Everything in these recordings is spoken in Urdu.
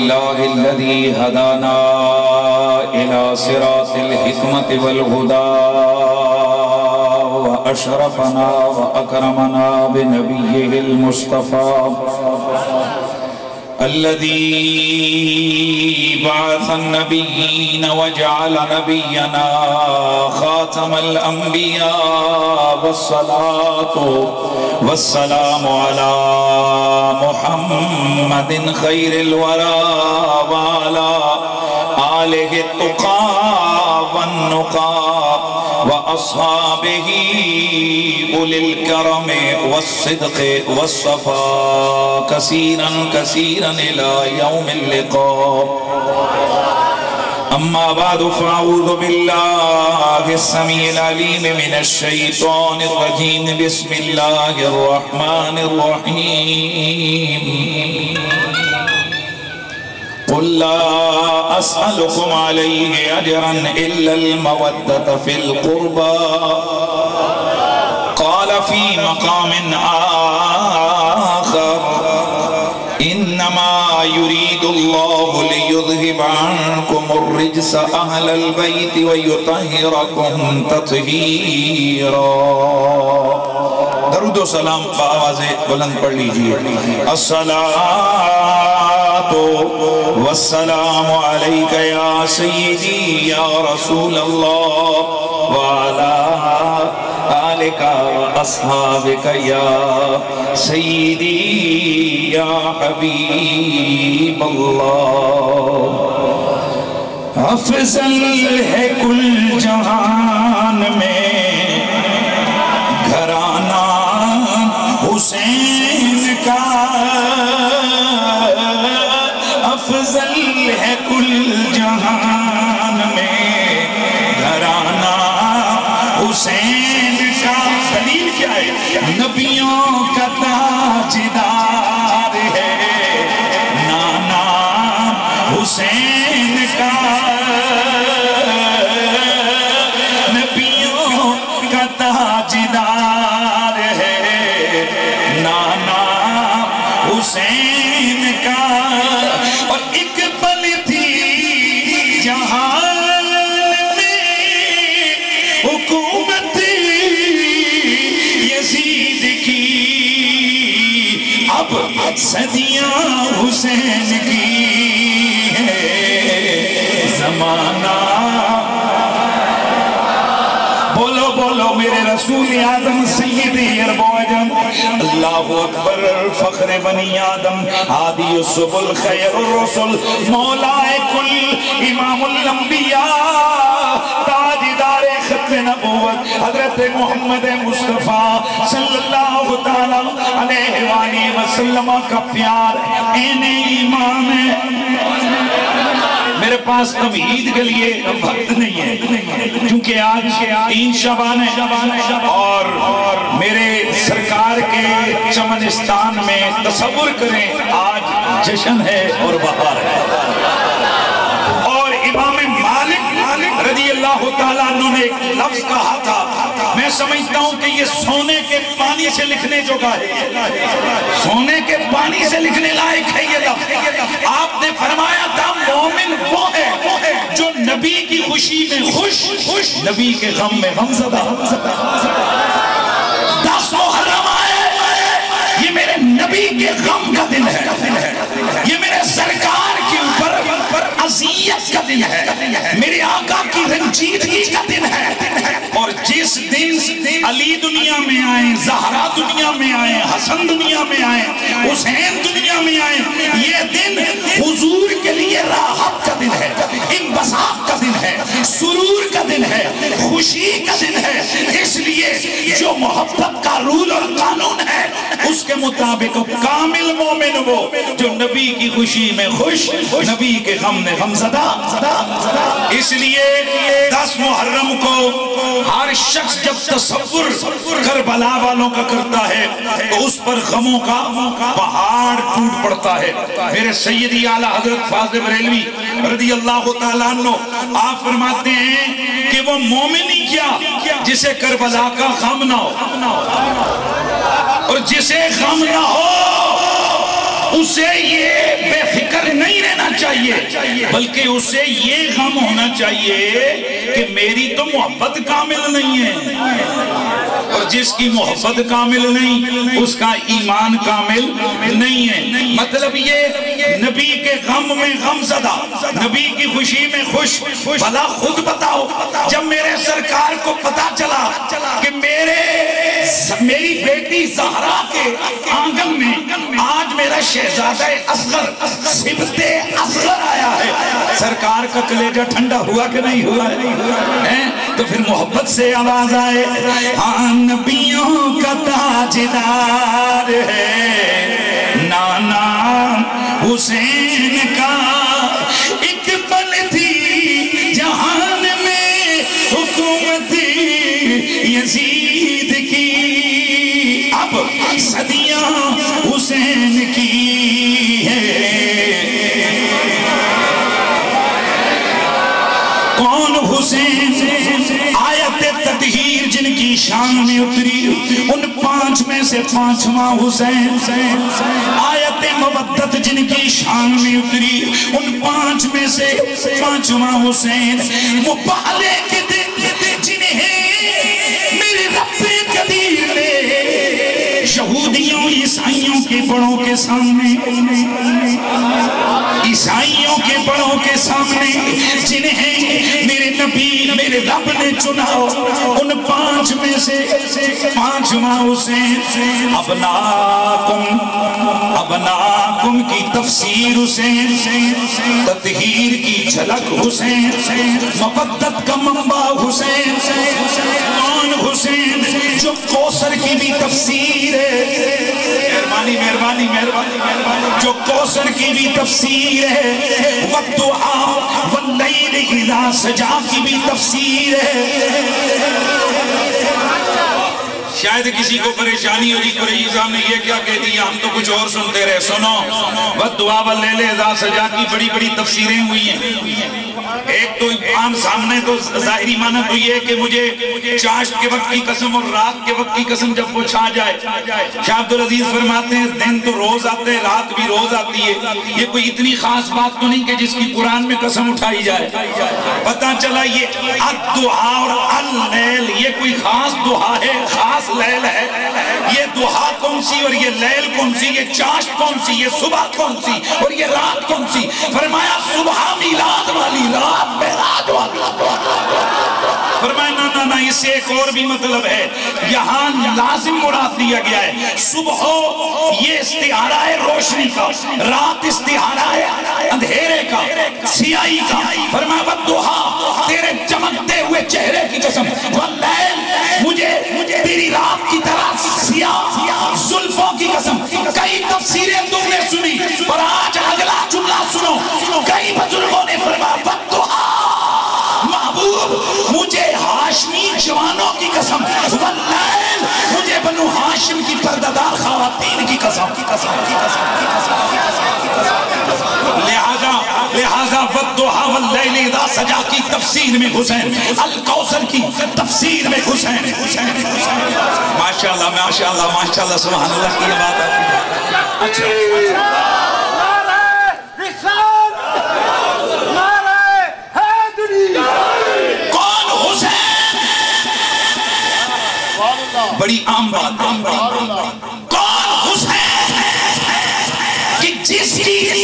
لله الذي هدانا إلى صراط الحكمة والهدى وأشرفنا وأكرمنا بنبيه المصطفى الذي بعث النبيين وجعل نبينا خاتم الأنبياء والصلاة والسلام على محمد خير الورى وعلى آله التقى والنقى وأصحابه أولي الكرم والصدق والصفاء كثيرا كثيرا إلى يوم اللقاء. أما بعد فأعوذ بالله السميع العليم من الشيطان الرجيم. بسم الله الرحمن الرحيم. قل لا أسألكم عليه أجرا إلا المودة في القربى. قال في مقام آخر إنما يريد الله ليذهب عنكم الرجس أهل البيت ويطهركم تطهيرا. درود و سلام بآواز بلند پڑھ لیجئے. الصلاة والسلام عليك يا سيدي يا رسول الله وعلى آلك وأصحابك يا سيدي يا حبيب الله. افضل ہے کل جہان میں گھرانہ حسین کا. افضل ہے کل جہان میں گھرانہ حسین کا. دلیل کیا ہے؟ نبیوں کا تاجدار ہے نانا حسین کا. نبیوں کا تاجدار ہے نانا حسین کا. اور ایک پل تھی جہان میں حکومت یزید کی. اب صدیاں حسین کی ہے. زمانہ بولو بولو میرے رسول آدم سید عرب و عجم. اللہ اکبر. فخر بنی آدم ہادی السبل خیر الرسل مولا کل امام الانبیاء تاجدار ختم نبوت حضرت محمد مصطفیٰ صلی اللہ تعالیٰ علیہ وآلہ وسلم کا پیار این ایمان ہے. میرے پاس تمہید کے لیے وقت نہیں ہے کیونکہ آج 3 شعبان ہے اور میرے سرکار کے چمنستان میں تصور کریں آج جشن ہے اور بہار ہے. اور امام مالک رضی اللہ تعالیٰ عنہ نے ایک لفظ کہا تھا. میں سمجھتا ہوں کہ یہ سونے کے پانی سے لکھنے جو گا ہے. سونے کے پانی سے لکھنے لائق ہے یہ لفظ. آپ نے فرمایا تھا مومن وہ ہے جو نبی کی خوشی میں خوش نبی کے غم میں غمزدہ. 10 محرم آئے یہ میرے نبی کے غم کا دن ہے. یہ میرے سرکار کے اوپر عزیت کا دن ہے. میرے آقا کی رنجیدگی کا دن ہے. اور جس دن علی دنیا میں آئیں زہرا دنیا میں آئیں حسن دنیا میں آئیں حسین دنیا میں آئیں یہ دن حضور کے لیے راحت کا دن ہے. انبساط کا دن ہے. سرور کا دن ہے. خوشی کا دن ہے. اس لیے جو محبت کا رول اور قانون ہے اس کے مطابق کامل مومن وہ جو نبی کی خوشی میں خوش نبی کے غم میں غمزدہ. اس لیے 10 محرم کو ہر شخص جب تصور کربلا والوں کا کرتا ہے تو اس پر غموں کا پہاڑ ٹوٹ پڑتا ہے. میرے سیدی اعلیٰ حضرت فاضل بریلوی رضی اللہ تعالیٰ عنہ آپ فرماتے ہیں کہ وہ مومن ہی کیا جسے کربلا کا غم نہ ہو اور جسے غم نہ ہو اسے یہ بے فکر نہیں رہنا چاہیے چاہیے بلکہ اسے یہ غم ہونا چاہیے کہ میری تو محبت کامل نہیں ہے، اور جس کی محبت کامل نہیں اس کا ایمان کامل نہیں ہے۔ مطلب یہ نبی کے غم میں غم زدہ، نبی کی خوشی میں خوش۔ بھلا خود بتاؤ، جب میرے سرکار کو پتا چلا کہ میری بیٹی زہرا کے آنگن میں آج میرا شہزادہ اصغر صبت اصغر آیا ہے، سرکار کا کلیجہ ٹھنڈا ہوا کہ نہیں ہوا ہے؟ تو پھر محبت سے آواز آئے، ہاں نبیوں کا تاجدار ہے نانا حسین کا، ایک پل تھی جہان میں حکومت یزید کی، اب صدیاں حسین کی ہے۔ کون حسین؟ آیت تطہیر جن کی شان میں اتری ان 5 میں سے 5واں حسین، آیت مودت جن کی شان میں اتری ان 5 میں سے 5واں حسین، مبالے کے دن جنہیں میرے رب قدیر نے یہودیوں عیسائیوں کے بڑوں کے سامنے، عیسائیوں کے بڑوں کے سامنے جنہیں میرے نبی میرے رب نے چنا، ان 5 میں سے 5واں حسین۔ ابناکم کی تفسیر حسین، تطہیر کی جھلک حسین، مودت کا منبع حسین۔ کون حسین؟ جو کوثر کی بھی تفسیر ہے، مہربانی جو کوثر کی بھی تفسیر ہے، والدعاء واللیل اذا سجا کی بھی تفسیر ہے۔ شاید کسی کو پریشانی ہوئی قریشی صاحب نے یہ کیا کہہ دیا، ہم تو کچھ اور سنتے رہے۔ سنو، والدعاء واللیل اذا سجا کی بڑی بڑی تفسیریں ہوئی ہیں۔ ایک تو عام سامنے تو ظاہری معنی تو یہ کہ مجھے چاشت کے وقت کی قسم اور رات کے وقت کی قسم جب وہ چھا جائے۔ شاہ عبدالعزیز فرماتے ہیں دن تو روز آتے ہیں، رات بھی روز آتی ہے، یہ کوئی اتنی خاص بات تو نہیں کہ جس کی قرآن میں قسم اٹھائی جائے۔ پتہ چلا یہ الدعاء اور اللیل یہ کوئی خاص دعا ہے، خاص لیل ہے۔ یہ دعا کون سی اور یہ لیل کون سی، یہ چاشت کون سی، یہ صبح کون سی اور یہ رات کون سی؟ فرمایا صبح میلاد والی، رات معراج والی۔ فرمایا نا اس سے ایک اور بھی مطلب ہے، یہاں لازم مراد دیا گیا ہے۔ صبح یہ استعارہ ہے روشنی کا، رات استعارہ ہے اندھیرے کا، سیاہی کا۔ فرمایا والضحیٰ تیرے چمکتے ہوئے چہرے کی قسم، واللیل مجھے تیری رات کی طرح سیاہ زلفوں کی قسم۔ کئی تفسیریں تم نے سنی اور آج اگلا جملہ سنو، کئی بزرگوں نے فرمایا والضحیٰ محبوب مجھے ہاشمی جوانوں کی قسم، واللیل مجھے بنو ہاشم کی پردہ خواتین کی قسم۔ لہذا والضحیٰ واللیل اذا سجا کی تفسیر میں حسین، الکوثر کی تفسیر میں حسین۔ ماشاءاللہ ماشاءاللہ ماشاءاللہ سبحان اللہ کی یہ بات آتی ہے۔ کون حسین؟ بڑی عام بات، کون حسین کہ جس کی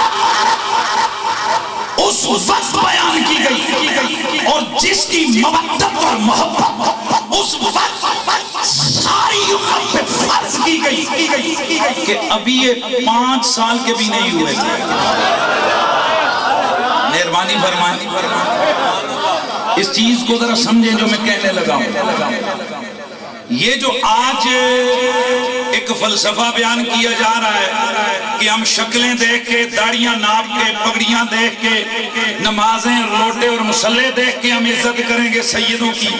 اس وقت بیان کی گئی اور جس کی مودت اور محبت اس وقت ساری امت پہ فرض کی گئی کہ ابھی یہ 5 سال کے بھی نہیں ہوئے۔ مہربانی فرمائیں، اس چیز کو ذرا سمجھیں جو میں کہنے لگا ہوں۔ یہ جو آج ایک فلسفہ بیان کیا جا رہا ہے کہ ہم شکلیں دیکھ کے، داڑیاں ناپ کے، پگڑیاں دیکھ کے، نمازیں روٹے اور مصلے دیکھ کے ہم عزت کریں گے سیدوں کی،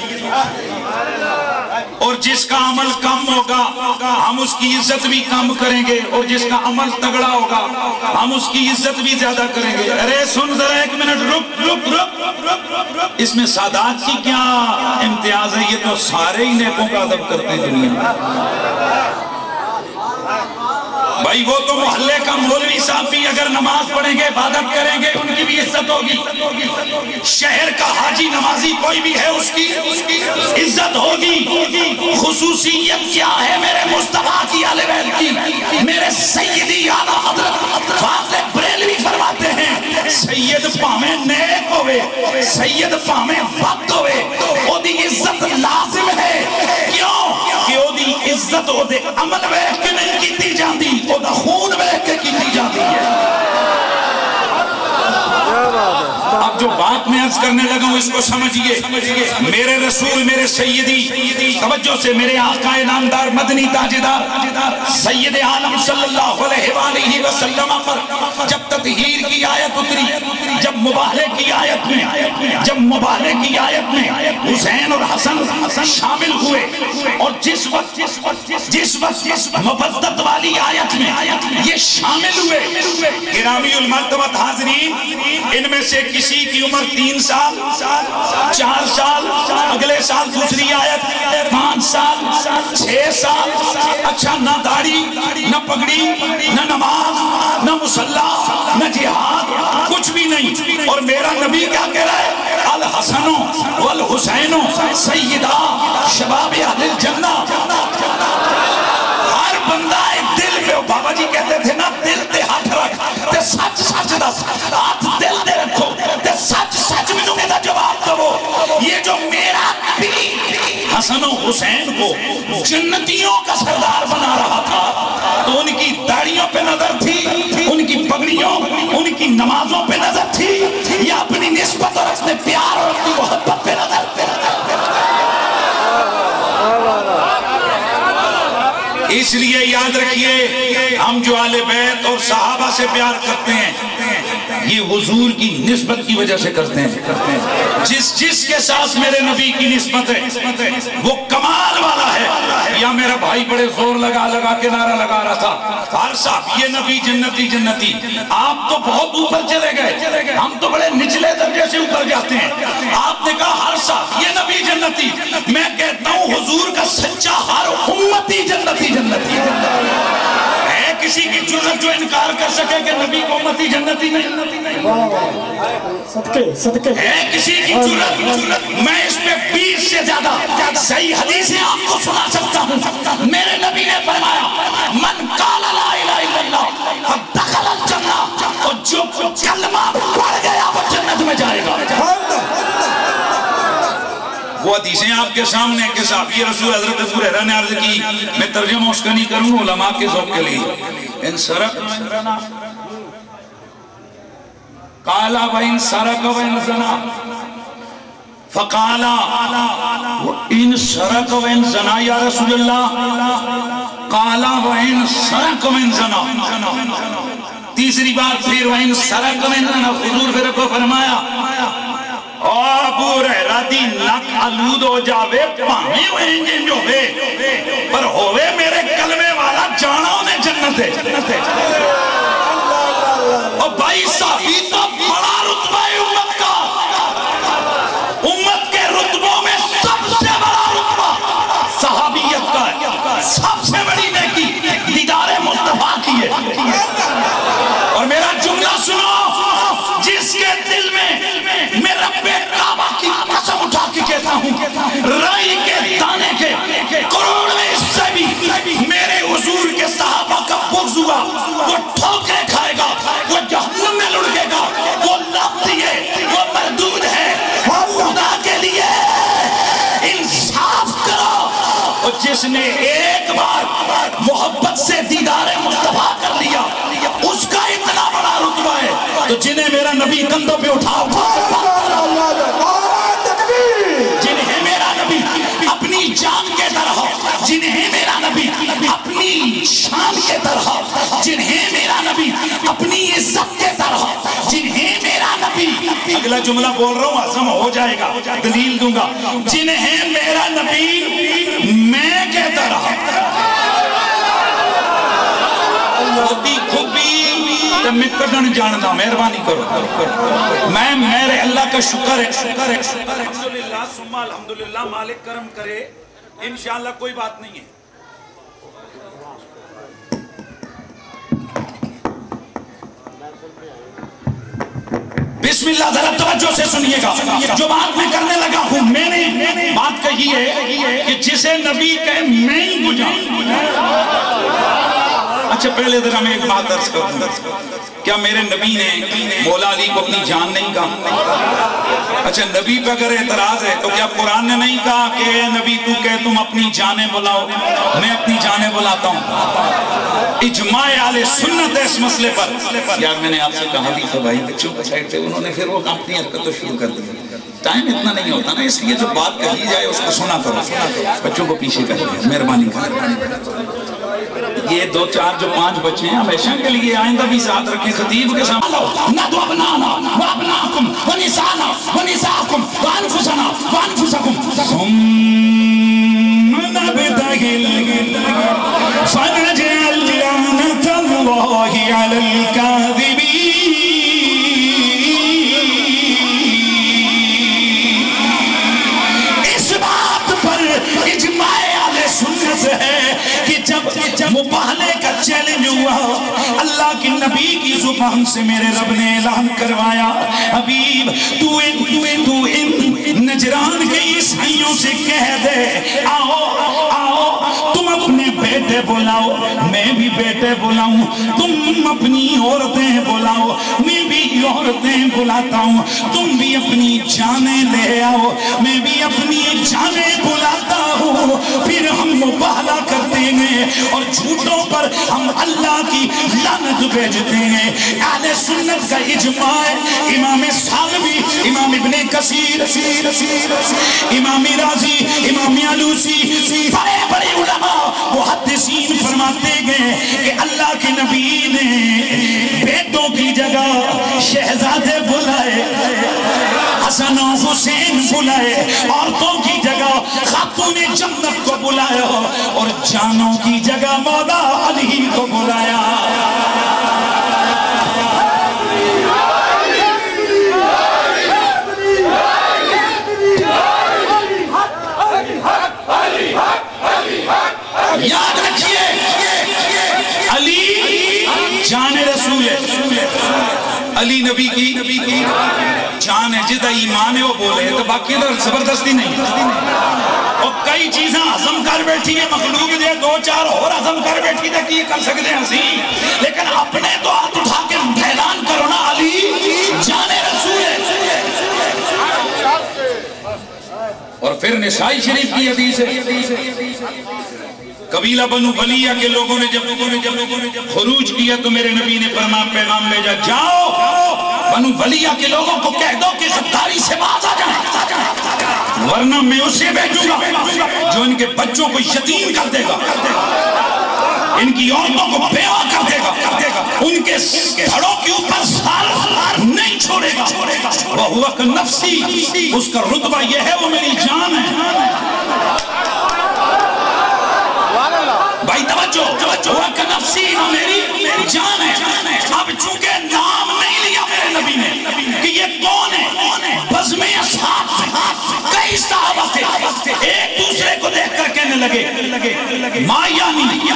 اور جس کا عمل کم ہوگا ہم اس کی عزت بھی کم کریں گے، اور جس کا عمل تگڑا ہوگا ہم اس کی عزت بھی زیادہ کریں گے۔ ارے سن ذرا ایک منٹ، رک، اس میں سادات کی کیا امتیاز ہے؟ یہ تو سارے ہی نیکوں کا ادب کرتے ہیں دنیا میں۔ بھائی وہ تو محلے کا مولوی صاحب بھی اگر نماز پڑھیں گے عبادت کریں گے ان کی بھی عزت ہوگی، شہر کا حاجی نمازی کوئی بھی ہے اس کی عزت ہوگی۔ خصوصیت کیا ہے میرے مصطفیٰ کی آل بیت کی؟ میرے سیدی اعلیٰ حضرت فاضل بریلوی فرماتے ہیں سید پاویں نیک ہوئے سید پاویں وقت ہوئے او دی عزت لازم ہے، کیوں کہ او دی عزت او دے عمل ویکھ کے نہیں کیتی جاندی، او دا خون ویکھ کے کیتی جاندی ہے۔ اب جو بات میں عرض کرنے لگا ہوں اس کو سمجھئے، میرے رسول میرے سیدی توجہ سے میرے آقا نامدار مدنی تاجدار سید عالم صلی اللہ علیہ وآلہ وسلم پر جب تطہیر کی آیت اتری، جب مباہلے کی آیت میں حسین اور حسن شامل ہوئے، اور جس وقت مبدت والی آیت میں یہ شامل ہوئے، گرامی المرتبت حاضرین ان میں سے کسی کی عمر 3 سال 4 سال، اگلے سال دوسری آیت 5 سال 6 سال، اچھا نہ داڑھی نہ پگڑی نہ نماز نہ مصلی نہ جہاد کچھ بھی نہیں، اور میرا نبی کیا کہہ رہا ہے؟ الحسن والحسین سیدہ شباب اہل الجنہ۔ ہر بندہ ایک دل پہ، بابا جی کہتے تھے نا دل تے ہاتھ رکھ تے سچ سچ دس، ہاتھ دل تے رکھو تے سچ سچ میں نمیں دا جواب دو۔ یہ جو میرا نبی حسن و حسین کو جنتیوں کا سردار بنا رہا تھا تو ان کی داڑیوں پہ نظر تھی، ان کی پگڑیوں ان کی نمازوں پہ نظر تھی، یا اپنی نسبت اور اپنے پیار اور اپنی محبت پہ نظر تھی؟ اس لیے یاد رکھیے ہم جو آل بیت اور صحابہ سے پیار کرتے ہیں یہ حضور کی نسبت کی وجہ سے کرتے ہیں۔ جس کے ساتھ میرے نبی کی نسبت ہے وہ کمال والا ہے۔ یا میرا بھائی بڑے زور لگا کے نعرہ لگا رہا تھا فار صاحب یہ نبی جنتی جنتی، آپ تو بہت اوپر چلے گئے، ہم تو بڑے نچلے درجے سے اوپر جاتے ہیں۔ آپ نے کہا ہر صاحب یہ نبی جنتی، میں کہتا ہوں حضور کا سچا ہر امتی جنتی جنتی ہے۔ کسی کی جرت جو انکار کر سکے کہ نبی کو امتی جنتی نہیں ہے؟ کسی کی جرت؟ میں اس پہ 20 سے زیادہ صحیح حدیثیں آپ کو سنا سکتا ہوں۔ میرے نبی نے فرمایا من قال لا الہ الا اللہ فدخل الجنہ، اور جو کلمہ پڑھ گیا وہ جنت میں جائے گا۔ وہ حدیثیں آپ کے سامنے کہ صحابی رسول حضرت ابو ہریرہ نے عرض کی، میں ترجمہ اس کا نہیں کروں علماء کے ذوق کے لیے۔ ان سرق قالا وَإِن سَرَقَ وَإِن زَنَا، فقالا وَإِن سَرَقَ وَإِن زَنَا یا رسول اللہ، قالا وَإِن سَرَقَ وَإِن زَنَا۔ تیسری بات پھر وَإِن سَرَقَ وَإِن زَنَا، حضور پھر کو فرمایا ابو ہریرہ دی نک آلود ہو جاوے پامی ہوئے جو ہوئے پر ہوئے میرے کلمے والا جانا انہیں جنت ہے۔ اور بھائی صحابی تو بڑا رتبہ ہے امت کا، امت کے رتبوں میں سب سے بڑا رتبہ صحابیت کا ہے، سب سے بڑی نیکی دیدار مصطفیٰ کی ہے۔ اور میرا جملہ سنو، جس کے دل میں میں رب کعبہ کی قسم اٹھا کے کہتا ہوں رائی کے دانے کے کروڑ میں اس سے بھی میرے حضور کے صحابہ کا بغض ہوا، وہ ٹھوکریں کھائے گا، وہ جہنم میں لڑکے گا، وہ لفظی ہے، وہ مردود ہے۔ خدا کے لیے انصاف کرو۔ اور جس نے ایک بار محبت سے دیدار مصطفیٰ کر لیا اس کا اتنا بڑا رتبہ ہے، تو جنہیں میرا نبی کندھوں پہ اٹھا جنہیں میرا نبی اپنی جان کے طرح، جنہیں میرا نبی اپنی شان کے طرح، جنہیں میرا نبی اپنی عزت کے طرح، جنہیں میرا نبی، اگلا جملہ بول رہا ہوں عظم ہو جائے گا دلیل دوں گا، جنہیں میرا نبی میں کے طرح خودی کھبی میں کٹن جاندہ مہربانی کرو۔ میں میرے اللہ کا شکر ہے الحمدللہ ثم الحمدللہ، مالک کرم کرے انشاءاللہ کوئی بات نہیں ہے۔ بسم اللہ ذرا توجہ سے سنیے گا. جو بات میں کرنے لگا ہوں میں نے بات کہی ہے کہ جسے نبی کہے میں ہی بجھا. اچھا پہلے ذرا میں ایک بات عرض کروں. کیا میرے نبی نے مولا علی کو اپنی جان نہیں کہا؟ اچھا نبی پہ اگر اعتراض ہے تو کیا قرآن نے نہیں کہا کہ اے نبی تو کہے تم اپنی جانیں بلاؤ میں اپنی جانیں بلاتا ہوں؟ اجماع اہل سنت ہے اس مسئلے پر. یار میں نے آپ سے کہا بھی تھا بھائی بچوں کو سائڈ پہ انہوں نے پھر وہ اپنی حرکتوں شروع کر دی. ٹائم اتنا نہیں ہوتا نا اس لیے جو بات کہی جائے اس کو سنا کرو. بچوں کو پیچھے کر دیں مہربانی کر. یہ 2 4 جو 5 بچے ہیں ہمیشہ کے لیے آئندہ بھی ساتھ رکھیں خطیب کے سامنے. نَدْوَ أَبْنَانَا وَأَبْنَاءَكُمْ وَنِسَاءَنَا وَنِسَاءَكُمْ وَأَنفُسَنَا وَأَنفُسَكُمْ ثُمَّ نَبْتَهِلْ فَنَجْعَلْ لَعْنَةَ اللَّهِ عَلَى الْكَاذِبِينَ. اس بات پر اجماع اہل سنت ہے کہ جب مباہلے کا چیلنج ہوا اللہ کی نبی کی زبان سے میرے رب نے اعلان کروایا حبیب تو ان نجران کے عیسائیوں سے کہہ دے آؤ تم اپنے بیٹے بلاؤ میں بھی بیٹے بلاؤں, تم اپنی عورتیں بلاؤ میں بھی عورتیں بلاتا ہوں, تم بھی اپنی جانیں لے آؤ میں بھی اپنی جانیں بلاتا ہوں, پھر ہم مباہلہ کرتے ہیں اور جھوٹوں پر ہم اللہ کی لعنت بھیجتے ہیں. اہل سنت کا اجماع ہے. امام سالوی, امام ابن کثیر, امام رازی, امام علوسی, بڑے بڑے علماء محدثین فرماتے گئے کہ اللہ کے نبی نے بیٹوں کی جگہ شہزادے بلائے, حسن و حسین بلائے, عورتوں کی جگہ خاتون جنت کو بلایا اور جانوں کی جگہ مولا علی کو بلایا. یاد رکھیے علی جان رسول ہے, علی نبی کی جان ہے. جدہ ایمان ہے وہ بولے تو باقی ادھر زبردستی نہیں. اور کئی چیزیں عظم کر بیٹھی ہے مخلوق دے 2 4 اور عظم کر بیٹھی تھے کہ یہ کر سکتے ہیں ہنسی, لیکن اپنے تو ہاتھ اٹھا کے اعلان کرو نا علی جان رسول ہے. اور پھر نسائی شریف کی حدیث ہے قبیلہ بنو بلیہ کے لوگوں نے جب خروج کیا تو میرے نبی نے پیغام بھیجا جاؤ بنو بلیہ کے لوگوں کو کہہ دو کہ غداری سے باز آ جائیں ورنہ میں اسے بھیجوں گا جو ان کے بچوں کو یتیم کر دے گا, ان کی عورتوں کو بیوہ کر دے گا, ان کے دھڑوں کے اوپر سار نہیں چھوڑے گا. وَهُوَ كَنَفْسِي, اس کا رتبہ یہ ہے وہ میری جان ہے. بھائی توجہ وہ کنفسی میری جان ہے. اب چونکہ نام نہیں لیا میرے نبی نے کہ یہ کون ہے, بزم اصحاب سے کئی صحابہ تھے, ایک دوسرے کو دیکھ کر کہنے لگے ما یعنی,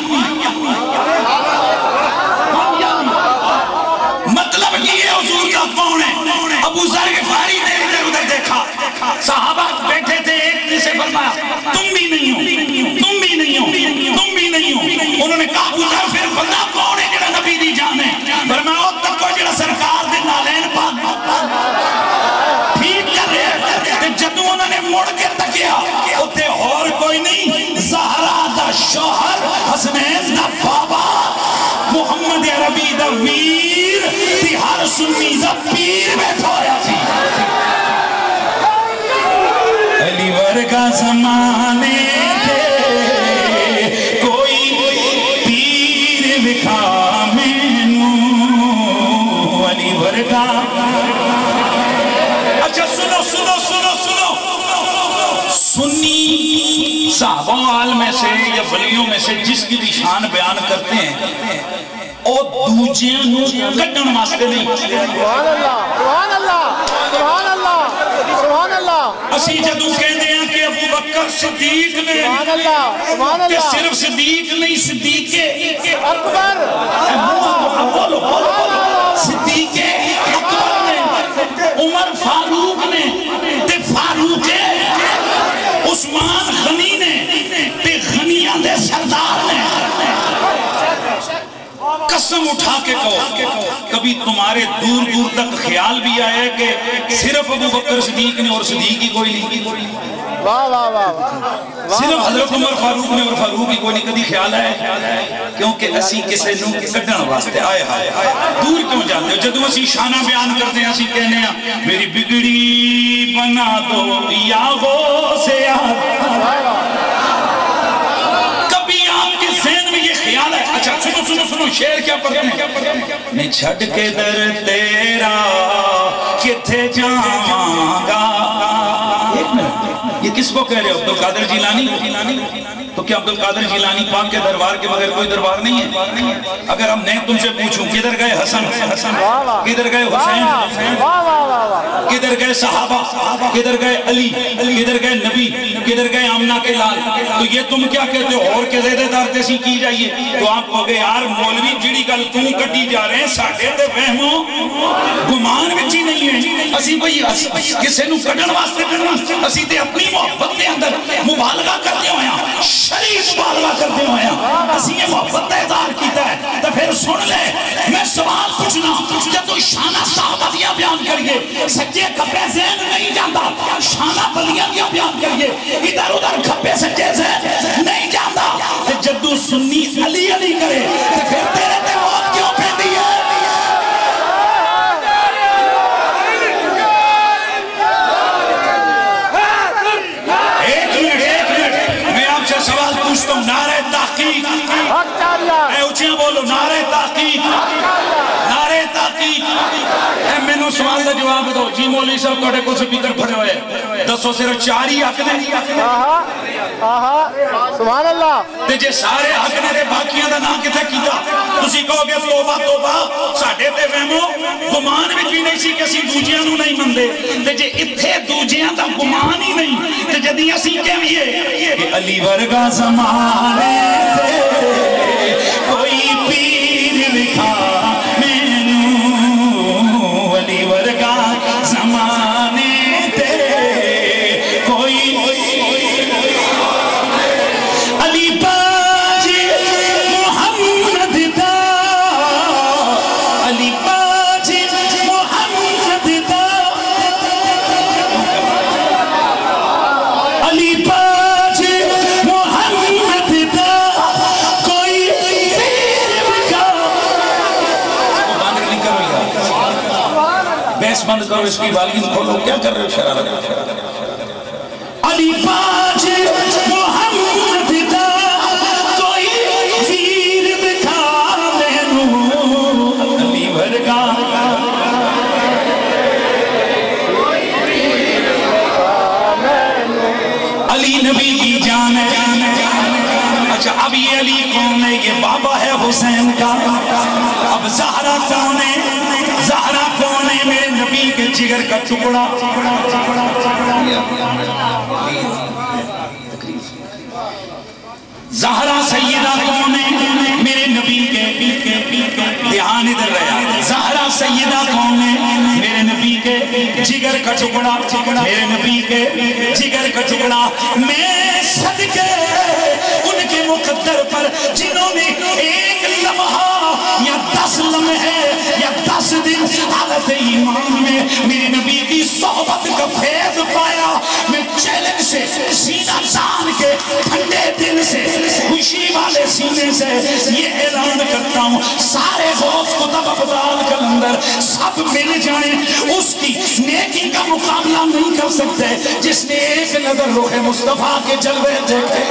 مطلب یہ حضور کا کون ہے. ابو ذر غفاری نے ادھر ادھر دیکھا, صحابہ بیٹھے تھے, ایک نے سے فرمایا تم بھی نہیں ہو, تم بھی نہیں ہو, تم بھی نہیں ہو. انہوں نے کہا ابو ذر پھر بندہ کون ہے جڑا نبی دی جان ہے؟ فرمایا او تک کو جڑا سرکار دے نالین پاک ٹھیک کر رہے. جدوں انہوں نے مڑ کے تکیا اوتھے اور کوئی نہیں, زہرا دا شوہر, حسنین دا بابا, محمد عربی دا ویر, تی ہر سنی دا پیر بیٹھا ہویا سی. علی ورگا زمانے تھے کوئی پیر وکھا مینوں, علی ورگا. اچھا سنو سنو سنو سنو, سنی صحابہ میں سے یا ولیوں میں سے جس کی بھی شان بیان کرتے ہیں او دوجیاں نو کٹن واسطے نہیں. سبحان اللہ, سبحان اللہ, سبحان اللہ, سبحان اللہ. اسی جدوں کہتے ہیں کہ ابو بکر صدیق نے, سبحان اللہ, سبحان کہ اللہ, صرف صدیق نہیں صدیق اکبر, بولو صدیق اکبر نے عمر فاروق نے تے فاروق عثمان غنی نے تے غنیاں دے سردار نے قسم اٹھا کے کہو کبھی تمہارے دور دور تک خیال بھی آیا کہ صرف ابو بکر صدیق نے اور صدیق ہی کوئی نہیں؟ واہ واہ واہ صرف حضرت عمر فاروق نے اور فاروق ہی کوئی نہیں؟ کدی خیال ہے؟ کیونکہ اسی کسے نو کڈن واسطے آئے دور کیوں جاتے ہو؟ جدو اسی شانہ بیان کرتے ہیں اسی کہنے ہیں میری بگڑی بنا دو یا وہ سے یاد. کبھی آپ کے ذہن میں یہ خیال ہے؟ اچھا سنو شعر کیا پڑھتے ہیں؟ میں چھڑ کے در تیرا کتھے جاؤں گا. ایک منٹ، یہ کس کو کہہ رہے ہو؟ عبدالقادر جیلانی؟ تو کیا عبدالقادر جیلانی پاک کے دربار کے بغیر کوئی دربار نہیں ہے؟ اگر ہم نہیں تم سے پوچھوں کدھر گئے حسن، کدھر گئے حسین، کدھر گئے صحابہ، کدھر گئے علی، کدھر گئے نبی، کدھر گئے آمنہ کے لال، تو یہ تم کیا کہتے ہو؟ اور کے زیادہ دارتے سی کی جائیے تو آپ کہوگے یار مولوی جڑی گل تم کٹی جا رہے ہیں ساڑھے تے وہموں گمان بچی نہیں ہے. اسی کوئی کسے نو کٹن واسطے کرنا، اسی تے اپنی محبت دے اندر مبالغہ کرتے ہوئے ہیں، شریف مبالغہ کرتے ہوئے ہیں، اسی یہ محبت دا اظہار کیتا ہے. تو پھر سن لے میں سوال پوچھنا، جب تو شانہ صحابیاں بیان کریے سچے کھپے ذہن نہیں جانتا، شانہ ولیاں بیان کریے ادھر ادھر کھپے سچے ذہن نہیں جانتا. جدو سنی علی علی کرے تو پھر تیرے تے موت کیوں پھیندی ہے؟ سوال پوچھتا ہوں، نعرہ تحقیق، اے اچھیاں بولو، نعرہ تحقیق، نعرہ تحقیق. اے میں نے سوال دا جواب دو جی مولوی صاحب کڑے کو سپیکر پھڑے ہوئے دسو صرف 4 ہی حق نے؟ سبحان اللہ. تے جے سارے حق نے دے باقیاں دا نام کتے کیتا؟ تسی کہو گے توبہ توبہ ساڑھے تے وہمو گمان وچ بھی نہیں سی کہ اسی دوجیاں نو نہیں مندے. تے جے اتھے دوجیاں دا گمان ہی نہیں تے جدی اسی کہویے کہ علی ورگا زمانے تے کوئی پیر لکھا مینوں، علی ورگا زمانے تے کوئی علی باج محمد دا، علی باج محمد دا، علی باج محمد دا کوئی پیر کا. بند نہیں کرو یار، بیس بند کرو، اس کی والین کھولو، کیا کر رہے ہو شرارت؟ علی باج محمد دا کوئی پیر دکھا مینوں، علی ورگا علی نبی کی جان ہے. اچھا اب یہ علی کون ہے؟ یہ بابا ہے حسین کا. اب زہرا کون ہے؟ زہرا کون ہے؟ میرے نبی کے جگر کا ٹکڑا. زہرا سیدہ کون ہے؟ میرے نبی کے دھیان ادھر رہا. زہرا سیدہ کون ہے؟ میرے نبی کے جگر کا ٹکڑا، میرے نبی کے جگر کا ٹکڑا. میں صدقے ان کے مقدر پر جنہوں نے ایک لمحہ یا 10 لمحے یا 10 دن حالت ایمان میں میرے نبی کی صحبت کا فیض پایا، میں چیلنج سے سینہ تان کے ٹھنڈے دل سے خوشی والے سینے سے یہ اعلان کرتا ہوں، سارے غوث قطب ابدال کلندر سب مل جائیں، اس کی نیکی کا مقابلہ نہیں کر سکتے جس نے ایک نظر رخ مصطفیٰ کے جلوے دیکھے.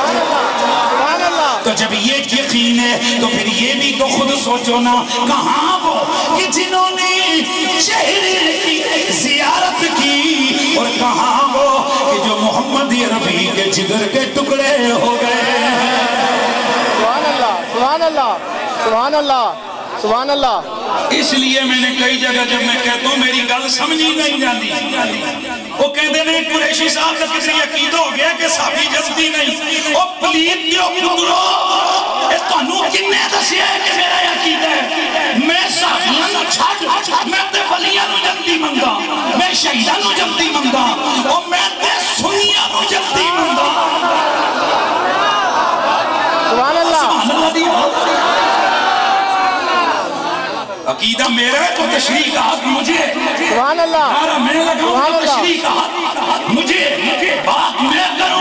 تو جب یہ یقین ہے تو پھر یہ بھی تو خود سوچو نا، کہاں وہ کہ جنہوں نے چہرے کی زیارت کی، اور کہاں وہ کہ جو محمد عربی کے جگر کے ٹکڑے ہو گئے. سبحان اللہ، سبحان اللہ، سبحان اللہ، سبحان اللہ. اس لیے میں نے کئی جگہ جب میں کہتا ہوں میری گل سمجھی نہیں جاتی، وہ کہتے ہیں قریشی صاحب کا کسی عقیدہ ہو گیا کہ صحابی جلدی نہیں. وہ پلیت دیو پترو، اے تانوں کنے دسیا ہے کہ میرا عقیدہ ہے؟ میں صحابیاں نو چھڈ میں تے ولیاں نو جلدی منگا. نعرہ میرا ہے تو تشریح کا حق مجھے، سبحان اللہ، نعرہ میں لگاؤں تو تشریح کا حق مجھے، بات میں کروں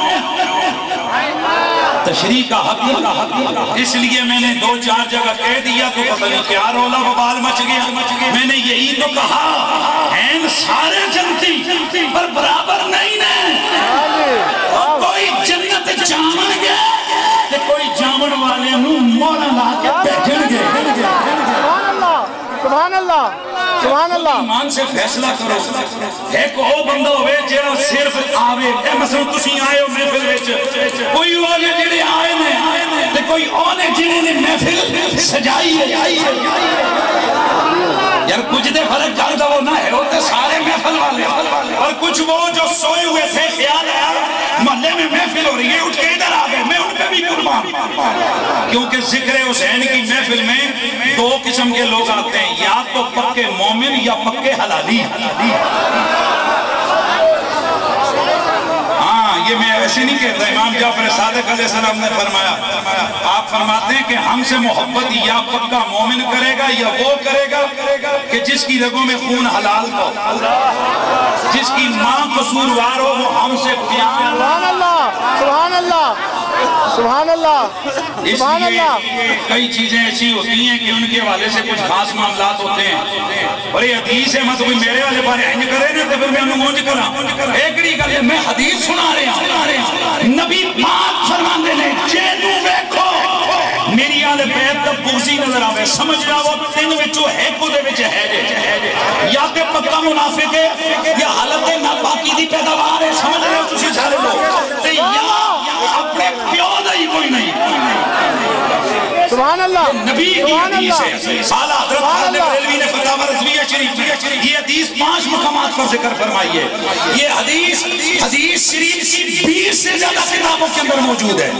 تشریح کا حق۔ اس لیے میں نے 2-4 جگہ کہہ دیا تو پتہ نہیں کیا رولا وبال مچ گیا۔ میں نے یہی تو کہا ہیں سارے جنتی پر برابر نہیں نے، کوئی جنت جامن گے تے کوئی جامن والے نوں مولا لا کے بیٹھن گے۔ سبحان اللہ، سبحان اللہ، سبحان اللہ۔ ایمان سے فیصلہ کرو، ایک او بندہ ہوئے جیڑا صرف آوے، اے مثلا تسی آئے ہو محفل وچ، کوئی او نے جڑے آئے نے تے کوئی او نے جڑے نے محفل سجائی ہے۔ یار کچھ دے فرق کر دو نہ ہے ہوتے سارے محفل والے، اور کچھ وہ جو سوئے ہوئے تھے خیال ہے محلے میں محفل ہو رہی ہے اٹھ کے ادھر آ گئے، میں ان پہ بھی قربان۔ کیونکہ ذکر حسین کی محفل میں 2 قسم کے لوگ آتے ہیں، یا تو پکے مومن یا پکے حلالی۔ ہاں یہ میں ایسے نہیں کہتا، امام جعفر صادق علیہ السلام نے فرمایا، آپ فرماتے ہیں کہ ہم سے محبت یا پکا مومن کرے گا یا وہ کرے گا کہ جس کی رگوں میں خون حلال ہو، جس کی ماں قصوروار ہو، وہ ہم سے پیار۔ سبحان اللہ، سبحان اللہ، سبحان اللہ، سبحان اللہ۔ کئی چیزیں ایسی ہوتی ہیں کہ ان کے حوالے سے کچھ خاص معاملات ہوتے ہیں، اور یہ حدیث ہے مطلب میرے والے بارے انج کرے نا تو پھر میں انہوں اونج کرا۔ ایکڑی گل ہے میں حدیث سنا رہا ہوں، نبی پاک فرماندے نے جینو ویکھو میری آل بیت دا بغضی نظر آوے، سمجھ جاؤ تین وچوں ایک دے وچ ہے جے، یا تے پکا منافق ہے یا حالت ناپاکی دی پیداوار ہے، سمجھ رہے ہو تسی سارے لوگ، تے یا اپنے پیو دا ہی کوئی نہیں۔ سبحان اللہ، نبی کی حدیث ہے، سالہ حضرت خالد بریلوی نے فتاوی رضویہ شریف میں یہ حدیث 5 مقامات پر ذکر فرمائی ہے۔ یہ حدیث شریف کی 20 سے زیادہ کتابوں کے اندر موجود ہے۔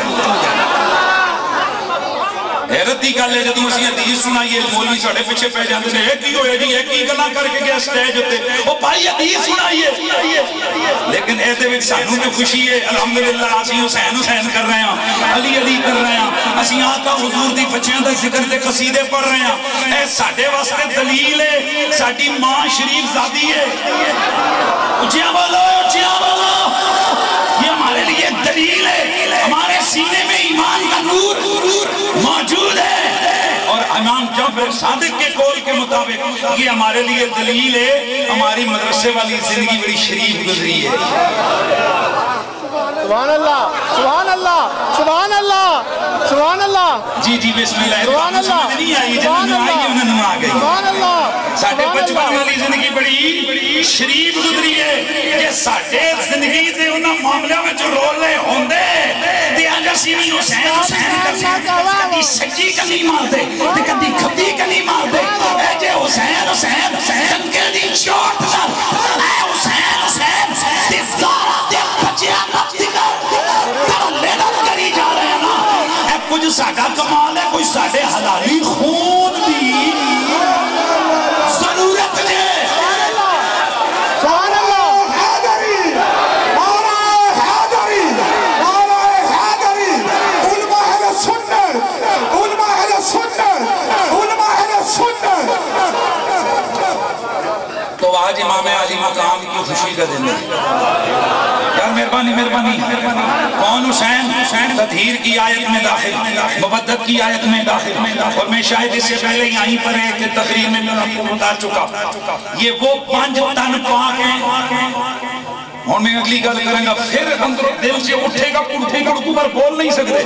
حیرت ہی گل ہے جدوں اسی حدیث سنائیے مولوی ساڈے پیچھے پہ جاندے نے، ایک ہی ہوئے جی ایک ہی گلاں کر کے گیا سٹیج تے، او بھائی حدیث سنائیے۔ لیکن اے دے وچ سانوں تے خوشی ہے الحمدللہ اسی حسین کر رہے ہیں، علی کر رہے ہیں، اسی آقا حضور دی بچیاں دا ذکر تے قصیدے پڑھ رہے ہیں۔ اے ساڈے واسطے دلیل ہے، ساڈی ماں شریف زادی ہے۔ اونچیاں بولو، اونچیاں بولو، یہ ہمارے لیے دلیل ہے، ہمارے سینے میں ایمان کا نور موجود ہے، اور امام جعفر صادق کے قول کے مطابق یہ ہمارے لیے دلیل ہے، ہماری مدرسے والی زندگی بڑی شریف گزری ہے۔ سبحان اللہ، سبحان اللہ، سبحان اللہ، سبحان اللہ۔ جی جی بسم اللہ، سبحان اللہ، سمجھ نہیں آئی جنہوں نے آئی انہوں نے آ گئی۔ سبحان اللہ، ساڑھے بچپن والی زندگی بڑی شریف گزری ہے کہ ساڑھے زندگی دے انہاں معاملہ میں جو رولے ہوندے دے آجا سیوی حسین کرتے ہیں، کدی سجی کلی مار دے کدی کھبی کلی مار دے، اے جے حسین دنکے دی چوٹ در، اے حسین دے زارہ دے بچیاں نفتی کر لیدر کری جا رہے ہیں نا۔ اے کچھ ساڑھا کمال ہے، کوئی ساڑھے حلالی خون دی ضرورت ہے۔ سبحان اللہ، تو آج امام علی مقام کی خوشی کا دن ہے یار، مہربانی کون حسین تطہیر کی آیت میں داخل، مبدت کی آیت میں داخل، اور میں شاید اس سے پہلے یہیں پر ایک تقریر میں آپ کو بتا چکا، یہ وہ 5 تن پاک ہیں۔ اور میں اگلی گل کریں گا، پھر اندر دل سے اٹھے گا کڑکو پر بول نہیں سکتے،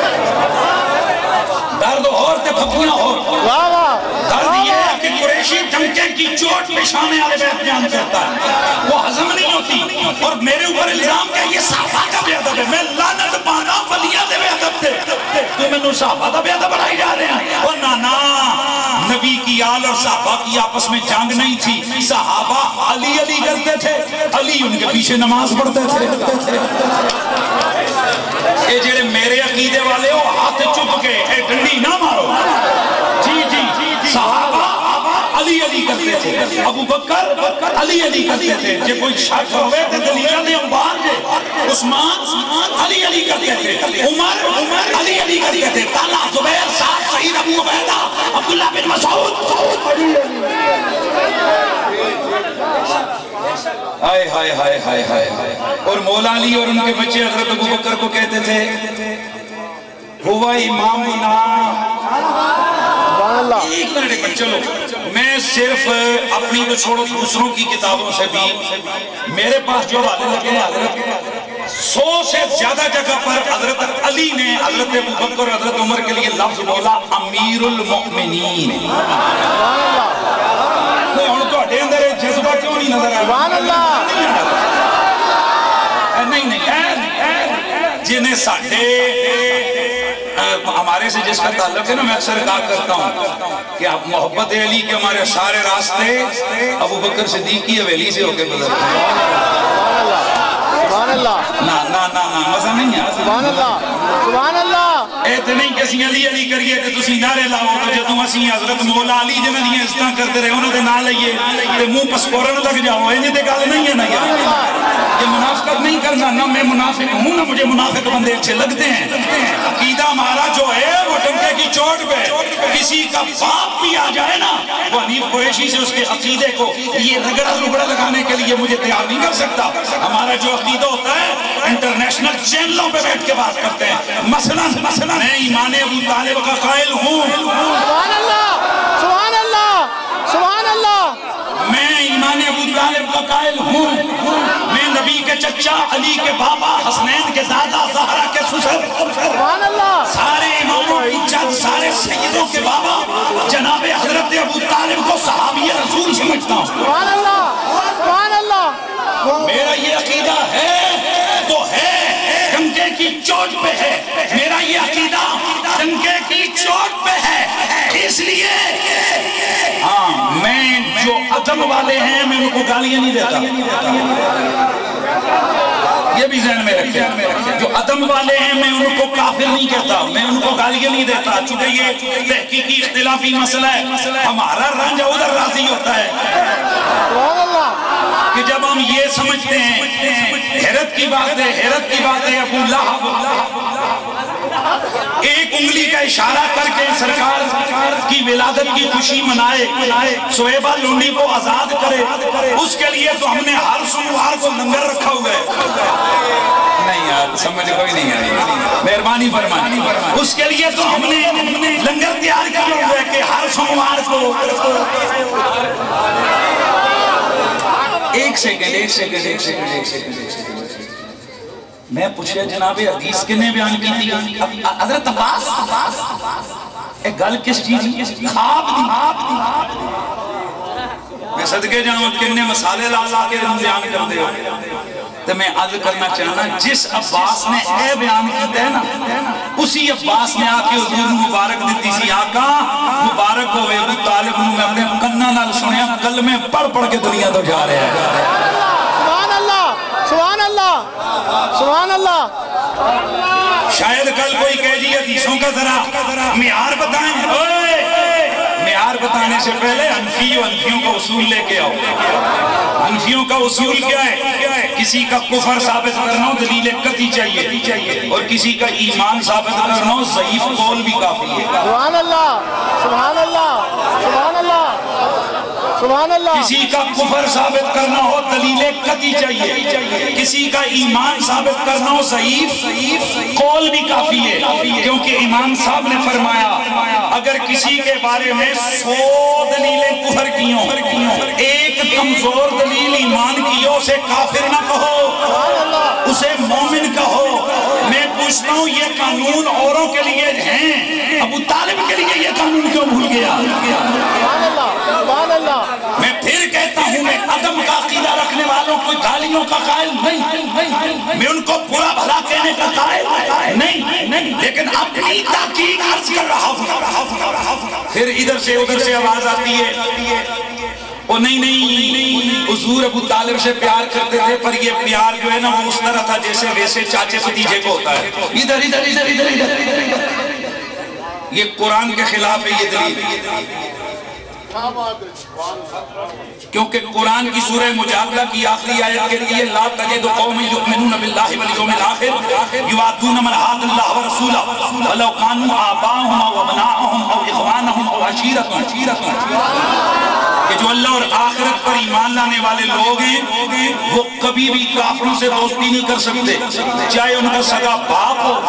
درد اور تے پھپیاں اور واہ واہ، درد یہ ہے کہ قریشی ڈنکے کی چوٹ پیشانے والے بیعت بیان کرتا ہے، وہ ہضم نہیں ہوتی، اور میرے اوپر الزام کہ یہ صحابہ کا بے ادب ہے، میں لعنت پانا ولیاں دے بے ادب تھے، تو میں نے صحابہ دا بے ادب بڑھائی جا رہے ہیں۔ اور نانا نبی کی آل اور صحابہ کی آپس میں جنگ نہیں تھی، صحابہ علی کرتے تھے، علی ان کے پیچھے نماز پڑھتے تھے۔ یہ جڑے میرے عقیدے والے ہو ہاتھ چپ کے اے ڈنڈی نہ مارو، جی صحابہ علی علی کرتے تھے، ابو بکر علی علی کرتے تھے، جب کوئی شک ہوئے تھے دلیلہ دے امبار دے، عثمان علی علی کرتے تھے، عمر علی علی کرتے تھے، طلحہ زبیر سعد سعید ابو عبیدہ عبداللہ بن مسعود ہائے ہائے ہائے ہائے ہائے، اور مولا علی اور ان کے بچے حضرت ابو بکر کو کہتے تھے ہوا امامنا۔ ایک منٹ ایک منٹ چلو، میں صرف اپنی تو چھوڑو دوسروں کی کتابوں سے بھی میرے پاس جو حوالے لگے حضرت 100 سے زیادہ جگہ پر حضرت علی نے حضرت ابو بکر اور حضرت عمر کے لیے لفظ بولا امیر المؤمنین۔ نہیں ہوں تو اٹھے اندر جذبہ کیوں نہیں نظر آیا؟ نہیں جنہیں ساٹھے ہمارے سے جس کا تعلق ہے نا، میں اکثر کہا کرتا ہوں کہ آپ محبت علی کے ہمارے سارے راستے ابو بکر صدیق کی حویلی سے ہو کے گزرتے ہیں۔ سبحان اللہ، نا نا نا نا مزہ نہیں ہے۔ سبحان اللہ، سبحان اللہ۔ ایتے نہیں کہ سی علی علی کریے کہ تسی نعرے لاؤ تو جدوں اسی حضرت مولا علی جنہاں دیاں عزتاں کرتے رہے انہوں دے نہ لئیے تے منہ پسکورن لگ جاؤ، انہیں تے گل نہیں ہے نا یار۔ یہ منافقت نہیں کرنا، نہ میں منافق ہوں نہ مجھے منافق بندے اچھے لگتے ہیں۔ عقیدہ ہمارا جو ہے وہ ڈنکے کی چوٹ پہ کسی کا باپ بھی آ جائے نا، وہ حنیف قریشی سے اس کے عقیدے کو یہ رگڑا رگڑا لگانے کے لیے مجھے تیار نہیں کر سکتا۔ ہمارا جو عقیدہ ہوتا ہے انٹرنیشنل چینلوں پہ بیٹھ کے بات کرتے ہیں۔ مثلا میں ایمان ابو طالب کا قائل ہوں۔ سبحان اللہ، سبحان اللہ، سبحان اللہ۔ میں ایمان ابو طالب کا قائل ہوں۔ میں نبی کے چچا علی کے بابا حسنین کے دادا زہرا کے سسر سبحان اللہ، سارے اماموں کی جد سارے سیدوں کے بابا جناب حضرت ابو طالب کو صحابی رسول سمجھتا ہوں۔ سبحان اللہ، سبحان اللہ۔ میرا یہ عقیدہ ہے تو ہے، ڈنکے کی چوٹ پہ ہے۔ میرا یہ عقیدہ ڈنکے کی چوٹ پہ ہے، اس لیے ہاں میں جو عدم والے ہیں میں ان کو گالیاں نہیں دیتا، یہ بھی ذہن میں رکھیں۔ جو عدم والے ہیں میں ان کو کافر نہیں کہتا، میں ان کو گالیاں نہیں دیتا، چونکہ یہ تحقیقی اختلافی مسئلہ ہے۔ ہمارا رنج ادھر راضی ہوتا ہے سبحان اللہ کہ جب ہم یہ سمجھتے ہیں حیرت کی بات ہے ابو لہب ایک انگلی کا اشارہ کر کے سرکار کی ولادت کی خوشی منائے، سویبہ لونڈی کو آزاد کرے، اس کے لیے تو ہم نے ہر سوموار کو لنگر رکھا ہوا ہے۔ نہیں یار سمجھ کوئی نہیں آئی، مہربانی فرمائیں۔ اس کے لیے تو ہم نے لنگر تیار کیا ہوا ہے کہ ہر سوموار کو ایک سیکنڈ میں پوچھے جناب حدیث کنے بیان کی تھی؟ حضرت عباس ایک گل کس چیز خواب دی؟ میں صدقے جاؤں کنے مسالے لا کے بیان کر دے ہو تو میں عرض کرنا چاہنا جس عباس نے اے بیان کیتا ہے نا اسی عباس نے آکے حضور مبارک دیتی سی آقا مبارک ہوئے ابو طالب نے میں اپنے کنہ نال سنیا کلمے پڑھ کے دنیا تو جا رہے ہیں۔ سبحان اللہ، سبحان اللہ، سبحان اللہ۔ شاید کل کوئی کہہ جی حدیثوں کا ذرا معیار بتائیں، معیار بتانے سے پہلے انفیوں کا اصول لے کے آؤ۔ انفیوں کا اصول کیا ہے؟ کسی کا کفر ثابت کرنا دلیل قطعی چاہیے اور کسی کا ایمان ثابت کرنا ضعیف قول بھی کافی ہے۔ سبحان اللہ، سبحان اللہ، سبحان اللہ، سبحان اللہ۔ کسی کا کفر ثابت کرنا ہو دلیل قطعی چاہیے، کسی کا ایمان ثابت کرنا ہو ضعیف قول بھی کافی ہے، کیونکہ امام صاحب نے فرمایا اگر کسی کے بارے میں 100 دلیلیں کفر کی ہوں ایک کمزور دلیل ایمان کی ہو اسے کافر نہ کہو، اسے مومن کہو۔ میں پوچھتا ہوں یہ قانون اوروں کے لیے ہیں، ابو طالب کے لیے یہ قانون کیوں بھول گیا؟ سبحان اللہ، سبحان اللہ۔ میں پھر کہتا ہوں میں عدم کا عقیدہ رکھنے والوں کو گالیوں کا قائل نہیں، میں ان کو برا بھلا کہنے کا قائل نہیں، لیکن اپنی تحقیق عرض کر رہا ہوں۔ پھر ادھر سے آواز آتی ہے وہ نہیں حضور ابو طالب سے پیار کرتے تھے پر یہ پیار جو ہے نا وہ اس طرح تھا جیسے ویسے چاچے بھتیجے کو ہوتا ہے۔ ادھر یہ قرآن کے خلاف ہے یہ دلیل۔ کیونکہ قرآن کی سورہ مجادلہ کی آخری آیت کہتی ہے لا تجد قوم یؤمنون باللہ والیوم الآخر یوادون من حاد اللہ ورسولہ ولو کانوا آباءہم او ابناءہم او اخوانہم او عشیرتہم کہ جو اللہ اور آخرت پر ایمان لانے والے لوگ ہیں وہ کبھی بھی کافروں سے دوستی نہیں کر سکتے، چاہے ان کا سگا باپ ہو،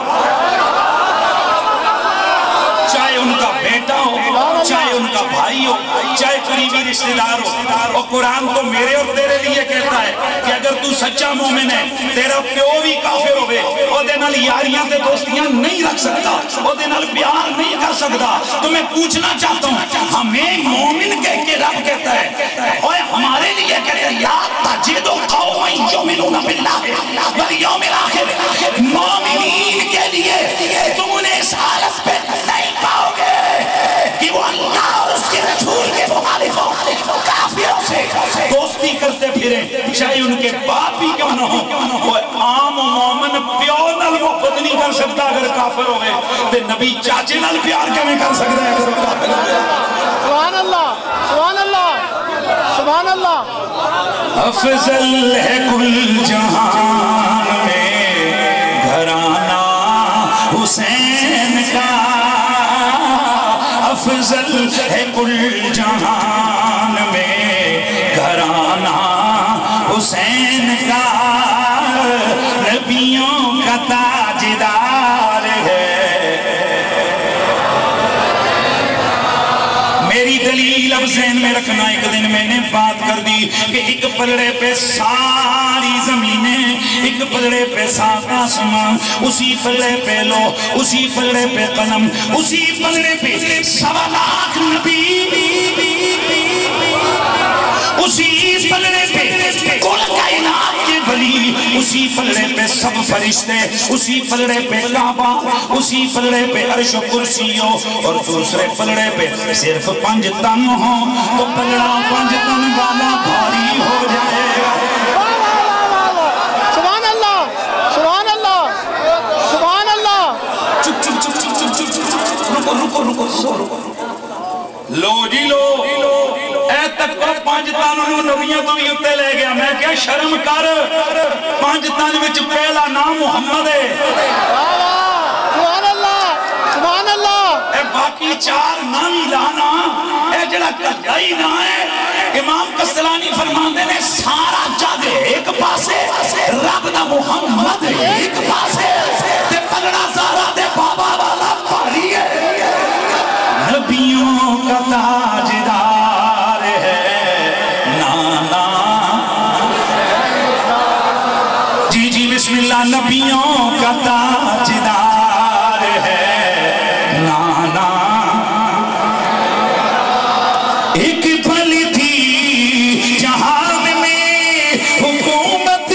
چاہے ان کا بیٹا ہو، چاہے ان کا بھائی ہو، چاہے قریبی رشتہ دار ہو۔ اور قرآن تو میرے اور تیرے لیے کہتا ہے کہ اگر تو سچا مومن ہے، تیرا پیو بھی کافر ہوئے، وہ دے نال یاریاں تے دوستیاں نہیں رکھ سکتا، وہ دے نال پیار نہیں کر سکتا۔ تو میں پوچھنا چاہتا ہوں، ہمیں مومن کہہ کے رب کہتا ہے اور ہمارے لیے کہتا ہے لا تجد قوما یؤمنون باللہ والیوم الآخر، مومنین کے لیے تم انہیں اس حالت پہ نہیں پاؤ گے کہ وہ اللہ اور اس کے رسول کے مخالفوں کافروں سے دوستی کرتے پھریں، چاہے ان کے باپ بھی کیوں نہ ہو۔ وہ عام مومن پیو نال محبت نہیں کر سکتا اگر کافر ہوئے، تے نبی چاچے نال پیار کیوں کر سکتا ہے اگر کافر ہوئے۔ سبحان اللہ، سبحان اللہ، سبحان اللہ۔ افضل ہے کل جہان میں گھرانہ حسین کا، افضل ہے کل جہان میں گھرانہ حسین کا، نبیوں کا تاجدار ہے۔ میری دلیل اب ذہن میں رکھنا، ایک دن میں نے بات کر دی کہ ایک پلڑے پہ ساری زمینیں، ایک پلڑے پہ سات آسمان، اسی پلڑے پہ لو، اسی پلڑے پہ قلم، اسی پلڑے پہ 1.25 لاکھ نبی، اسی پلڑے پہ کل کائنات کے ولی، اسی پلڑے پہ سب فرشتے، اسی پلڑے پہ کعبہ، اسی پلڑے پہ عرش و کرسی ہو، اور دوسرے پلڑے پہ صرف 5 تن ہو تو پلڑا 5 تن والا بھاری ہو جائے گا۔ سبحان اللہ، سبحان اللہ، سبحان اللہ۔ چپ چپ چپ چپ چپ چپ چپ رکو رکو رکو، لو جی لو، اے تک کو 5 تانوں نبیوں تو بھی اتے لے گیا، میں کیا شرم کر، 5 تان وچ پہلا نام محمد ہے، سبحان اللہ، سبحان اللہ۔ اے باقی 4 نامی لانا، اے جڑا کلائی نہ ہے، امام قسطلانی فرماندے نے سارا جگ ایک پاسے، رب دا محمد ایک پاسے، تے پگڑا زہرا دے بابا والا پاری ہے، نبیوں کا تاجدار ہے نانا۔ جی جی بسم اللہ، نبیوں کا تاجدار ہے نانا۔ ایک پل تھی جہان میں حکومت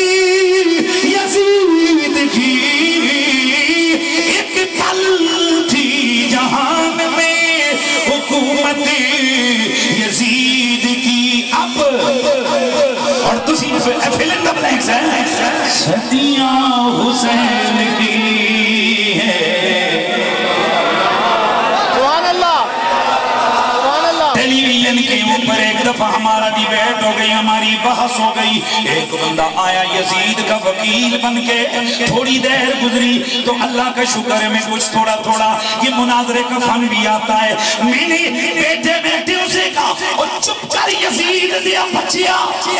یزید کی، ایک پل تھی جہان میں حکومت یزید کی، اب اور تسی فیلنگ دا بلینکس ہے، صدیاں حسین کی ہے۔ سبحان اللہ، سبحان اللہ۔ ٹیلی ویژن کے اوپر ایک دفعہ ہمارا ڈیبیٹ ہو گئی، ہماری بحث ہو گئی، ایک بندہ آیا یزید کا وکیل بن کے، تھوڑی دیر گزری تو اللہ کا شکر ہے میں کچھ تھوڑا تھوڑا یہ مناظرے کا فن بھی آتا ہے، میں نے بیٹھے بیٹھے اسے کہا اور چپ کر یزید دیا بچیا،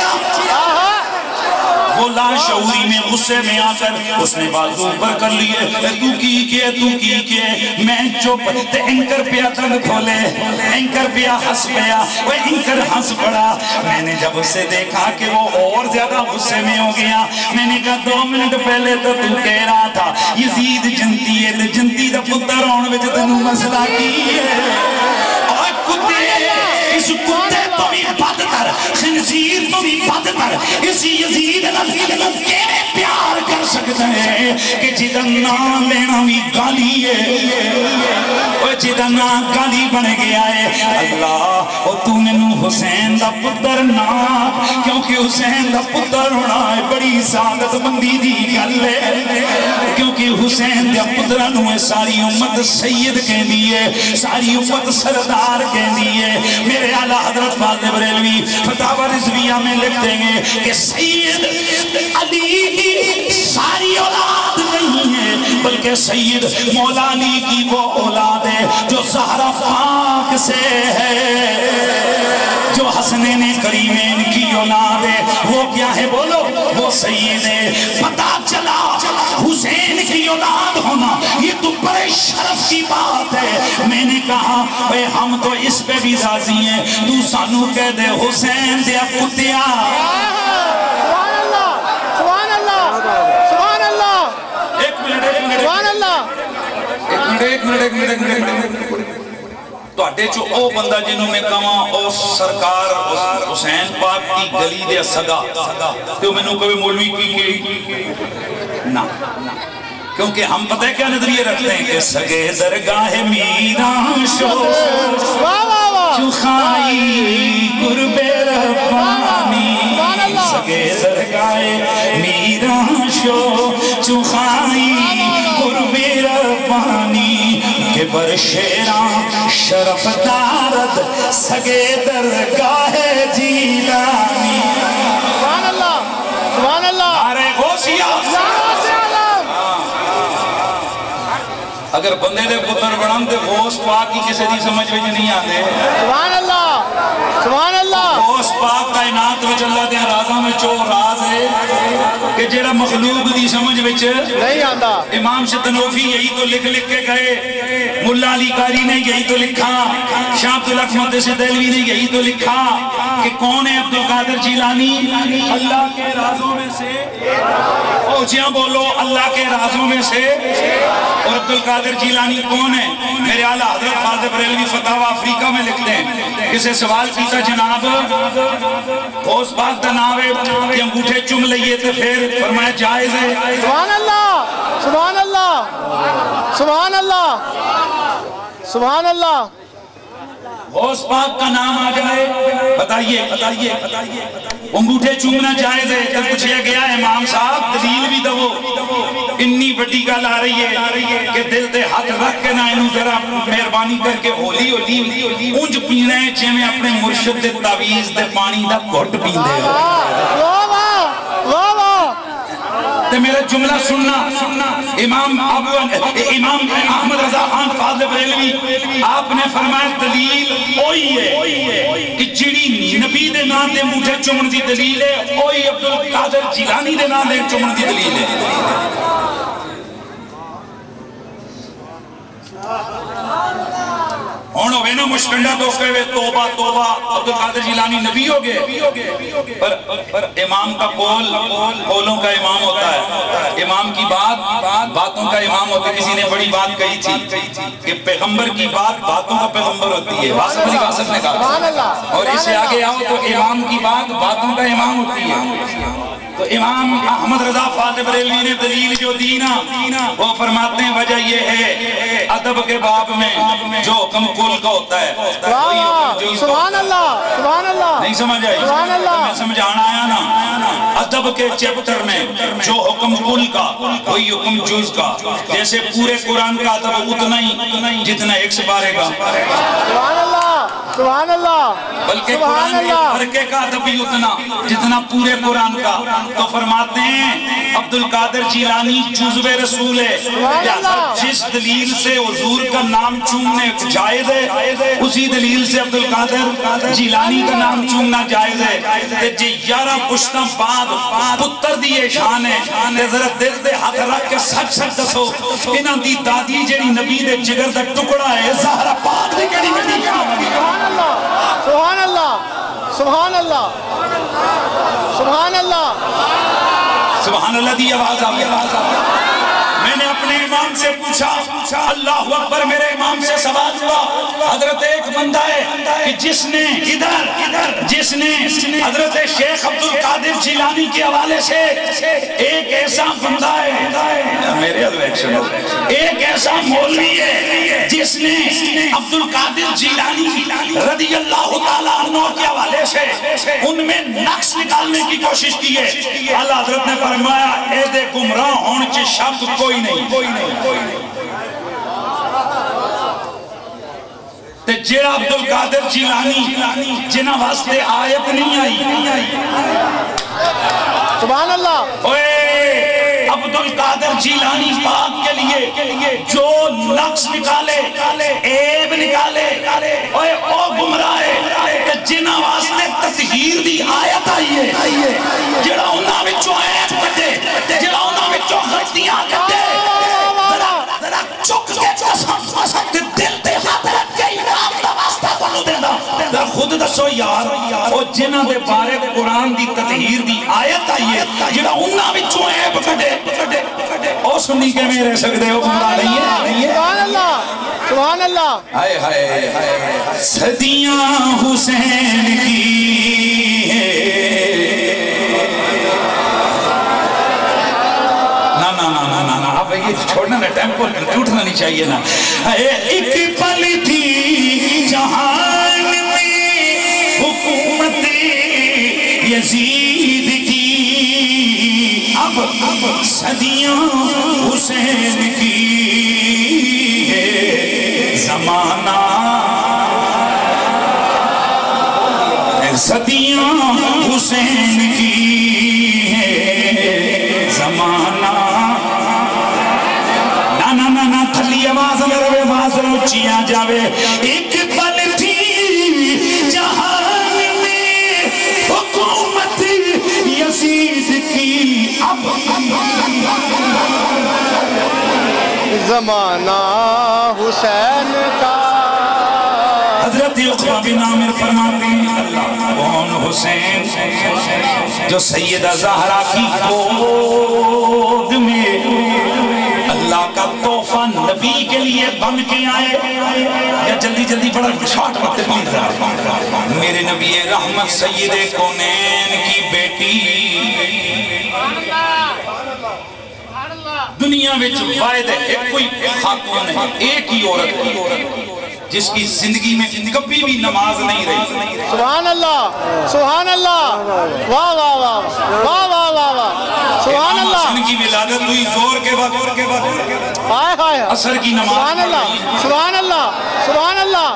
وہ لاشعوری میں غصے میں آ کر اس نے بازو اوپر کر لیے، تو کی میں چپ، تے اینکر پیا تنگ کھولے، اینکر پیا ہنس پیا، وہ اینکر ہنس پڑا۔ میں نے جب اسے دیکھا کہ وہ اور زیادہ غصے میں ہو گیا، میں نے کہا 2 منٹ پہلے تو کہہ رہا تھا یزید جنتی ہے، جنتی دا پتر ہون وچ تینوں مسئلہ کی ہے، اور کتے اس کتے تو بھی بدتر، خنزیر تو بھی بدتر اس یزید کیویں پیار کر سکتا ہے کہ جدن نام لینا بھی گالی ہے، اور جدن دا نام گالی بن گیا ہے اللہ او تو میں نو حسین دا پتر نا کیونکہ حسین دا پتر ہونا ہے بڑی سعادت مندی دی گل ہے کیونکہ حسین دا پتر نو ساری امت سید کہہ دیئے ساری امت سردار کہہ دیئے میرے اعلیٰ حضرت فاضل بریلوی فتاوی رضویہ میں لکھ دیں گے کہ سید علی کی ساری اولاد نہیں ہے بلکہ سید مولا علی کی وہ اولاد ہے جو زہرا پاک سے ہے جو حسنین کریمین کی اولاد ہے وہ کیا ہے بولو وہ سید ہے پتا چلا حسین کی اولاد ہونا یہ تو بڑے شرف کی بات ہے میں نے کہا اے ہم تو اس پہ بھی راضی ہیں تو سانو کہہ دے حسین دیا کتیا سبحان اللہ سبحان اللہ سبحان اللہ ایک منٹ سبحان اللہ ایک منٹ تو اڈے چو او بندہ جنہوں میں کہا او سرکار حسین پاک کی گلی دے سگا تو میں نے کہا مولوی کی نا کیونکہ ہم پتہ ہے کیا نظریہ رکھتے ہیں کہ سگے درگاہ میران شو چخائی قرب ربانی سگے درگاہ میران شو چخائی قرب ربانی کہ بر شیران شرف دارد سگے درگاہ جیلانی سبحان اللہ سبحان اللہ آرے غوثیہ اگر بندے دے پتر بڑھن دے غوث پاک کی کسی دی سمجھ وچ نہیں آتے سبحان اللہ سبحان اللہ غوث پاک کائنات وچ اللہ دے رازاں میں چو راز ہے کہ جیڑا مخلوق دی سمجھ وچ نہیں آندا امام شتنوفی یہی تو لکھ کے گئے ملا علی قاری نے یہی تو لکھا شاہ عبدالحق محدث دہلوی نے یہی تو لکھا کہ کون ہے عبدالقادر جیلانی اللہ کے رازوں میں سے اوچیاں بولو اللہ کے رازوں میں سے اور عبدالقادر جیلانی کون ہے میرے اعلیٰ حضرت فاضل بریلوی فتاوی افریقہ میں لکھتے ہیں کسے سوال کیتا جناب غوث پاک دا نام ہے کہ انگوٹھے چم لئیے تو پھر فرمایا جائز ہے سبحان اللہ سبحان اللہ سبحان اللہ سبحان اللہ غوث پاک کا نام آ جائے بتائیے انگوٹھے چومنا جائز ہے جب پوچھیا گیا امام صاحب دلیل بھی دو انی بڑی گل آ رہی ہے کہ دل دے ہاتھ رکھ کے نہ انہوں ذرا مہربانی کر کے ہولی اونج پینا ہے جے میں اپنے مرشد دے تعویز دے پانی دا گھٹ پین دے واہ واہ واہ واہ تے میرا جملہ سننا امام احمد رضا خان فاضل بریلوی آپ نے فرمایا دلیل اوہی ہے کہ جڑی نبی دے نام دے مجھے چمن دی دلیل ہے اوہی عبدالقادر جیلانی دے نام دے چمن دی دلیل ہے ہون ہوئے نا مشکنڈہ تو کہوے توبہ توبہ عبدالقادر جیلانی نبی ہو گئے پر امام کا قولوں کا امام ہوتا ہے امام کی باتوں کا امام ہوتا ہے کسی نے بڑی بات کہی تھی کہ پیغمبر کی باتوں کا پیغمبر ہوتی ہے واسف علی واسف نے کہا اور اس سے آگے آؤ تو امام کی باتوں کا امام ہوتی ہے تو امام احمد رضا فاضل بریلوی نے دلیل جو دینا وہ فرماتے ہیں وجہ یہ ہے ادب کے باب میں جو حکم کل کا ہوتا ہے سبحان اللہ سبحان اللہ نہیں سمجھ آئی سبحان اللہ میں سمجھانا آیا نا ادب کے چیپٹر میں جو حکم کل کا وہی حکم جز کا جیسے پورے قرآن کا ادب اتنا ہی جتنا ایک سے بارے کا سبحان اللہ سبحان اللہ بلکہ قرآن کے فرقے کا ادب بھی اتنا جتنا پورے قرآن کا تو فرماتے ہیں عبدالقادر جیلانی جزو رسول ہے جس دلیل سے حضور کا نام چومنے جائز ہے اسی دلیل سے عبدالقادر جیلانی کا نام چومنا جائز ہے کہ جی 11 پشتہ بعد پتر دیئے شان ہے کہ ذرا دل دے ہاتھ رکھ کے سچ دسو انہاں دی دادی جیڑی نبی دے جگر دا ٹکڑا ہے زہرا پاک دی کڑی کڑی سبحان اللہ سبحان اللہ سبحان اللہ سبحان اللہ سبحان اللہ دی آواز آ گیا میں نے اپنے امام سے پوچھا، اللہ اکبر، میرے امام سے سوال ہوا، حضرت ایک بندہ ہے کہ جس نے حضرت شیخ عبد القادر جیلانی کے حوالے سے ایک ایسا بندہ ہے، میرے ایک ایسا مولوی ہے جس نے عبد القادر جیلانی رضی اللہ تعالیٰ عنہ کے حوالے سے ان میں نقص نکالنے کی کوشش کی ہے۔ اعلیٰ حضرت نے فرمایا اے دے گمراہ ہون چے شک کوئی نہیں، تے جیڑا عبد القادر جیلانی جنہ واسطے آیت نہیں آئی، سبحان اللہ، عبد القادر جیلانی پاک کے لیے جو نقص نکالے، عیب نکالے، او گمراہ ہے کہ جنہ واسطے تطہیر دی آیت آئی ہے، جڑا انہاں وچوں عیب کٹے، جڑا انہاں وچوں غلطیاں کٹے، ذرا چک کے قسم تے دل تے ہاتھ رکھ کے امام دا واسطہ کونوں دیندا، ذرا خود دسو یار، او جنہاں دے بارے قرآن دی تطہیر دی آیت آئی ہے، جڑا انہاں وچوں عیب کٹے، او سنی کے میرے سکدے ہو گمراہ نہیں ہے۔ سبحان اللہ، سبحان اللہ، ہائے ہائے ہائے، صدیاں حسین کی اب یہ چھوڑنا نا، ٹیمپو ٹوٹنا نہیں چاہیے نا۔ ایک پل تھی جہان میں حکومت یزید کی، اب صدیاں حسین کی ہے زمانہ، صدیاں حسین کی ہے زمانہ۔ نا تھلی آواز میرے آواز اونچیاں جاوے، ایک پل تھی جہان میں حکومت یزید کی، اب زمانہ حسین کا۔ حضرت عقبہ بن عامر فرماتے ہیں اللہ کون حسین جو سیدہ زہرا کی گود میں اللہ کا تحفہ نبی کے لیے بن کے آئے، یا جلدی جلدی بڑا شارٹ وقت بن رہا، میرے نبی رحمت سید کونین کی بیٹی، دنیا میں واحد ہے کوئی خاتون ہے، ایک ہی عورت ہے جس کی زندگی میں کبھی بھی نماز نہیں رہی۔ سبحان اللہ، سبحان اللہ، واہ واہ واہ واہ واہ واہ واہ، سبحان اللہ۔ امام حسن کی ولادت ہوئی زور کے بعد، ہائے ہائے، عصر کی نماز، سبحان اللہ، سبحان اللہ، سبحان اللہ،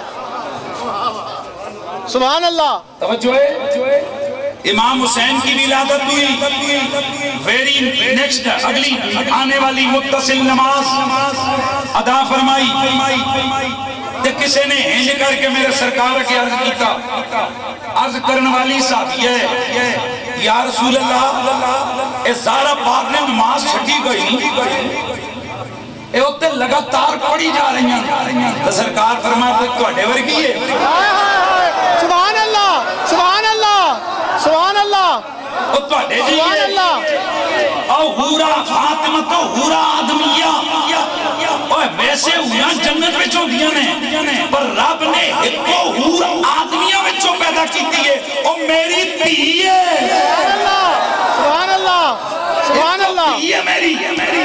سبحان اللہ۔ توجہ ہے، امام حسین کی ولادت ہوئی، ویری نیکسٹ اگلی آنے والی متصل نماز ادا فرمائی، تے کسے نے ہنج کر کے میرے سرکار کے عرض کیتا، عرض کرن والی صحابی ہے یا رسول اللہ، اے زہرا پاک نے نماز چھٹی گئی، اے ہوتے لگاتار پڑھی جا رہی ہیں، تو سرکار فرمایا تو اڈے ورگی ہے، سبحان اللہ، سبحان اللہ، سبحان اللہ، سبحان اللہ۔ او حورا فاطمہ تو حورا آدمیہ، اوہ ویسے حورا جنت میں چو دیا نے، پر رب نے ایک کو حورا آدمیہ میں چو پیدا کی دیئے، او میری دیئے، سبحان اللہ، سبحان اللہ، دیئے میری،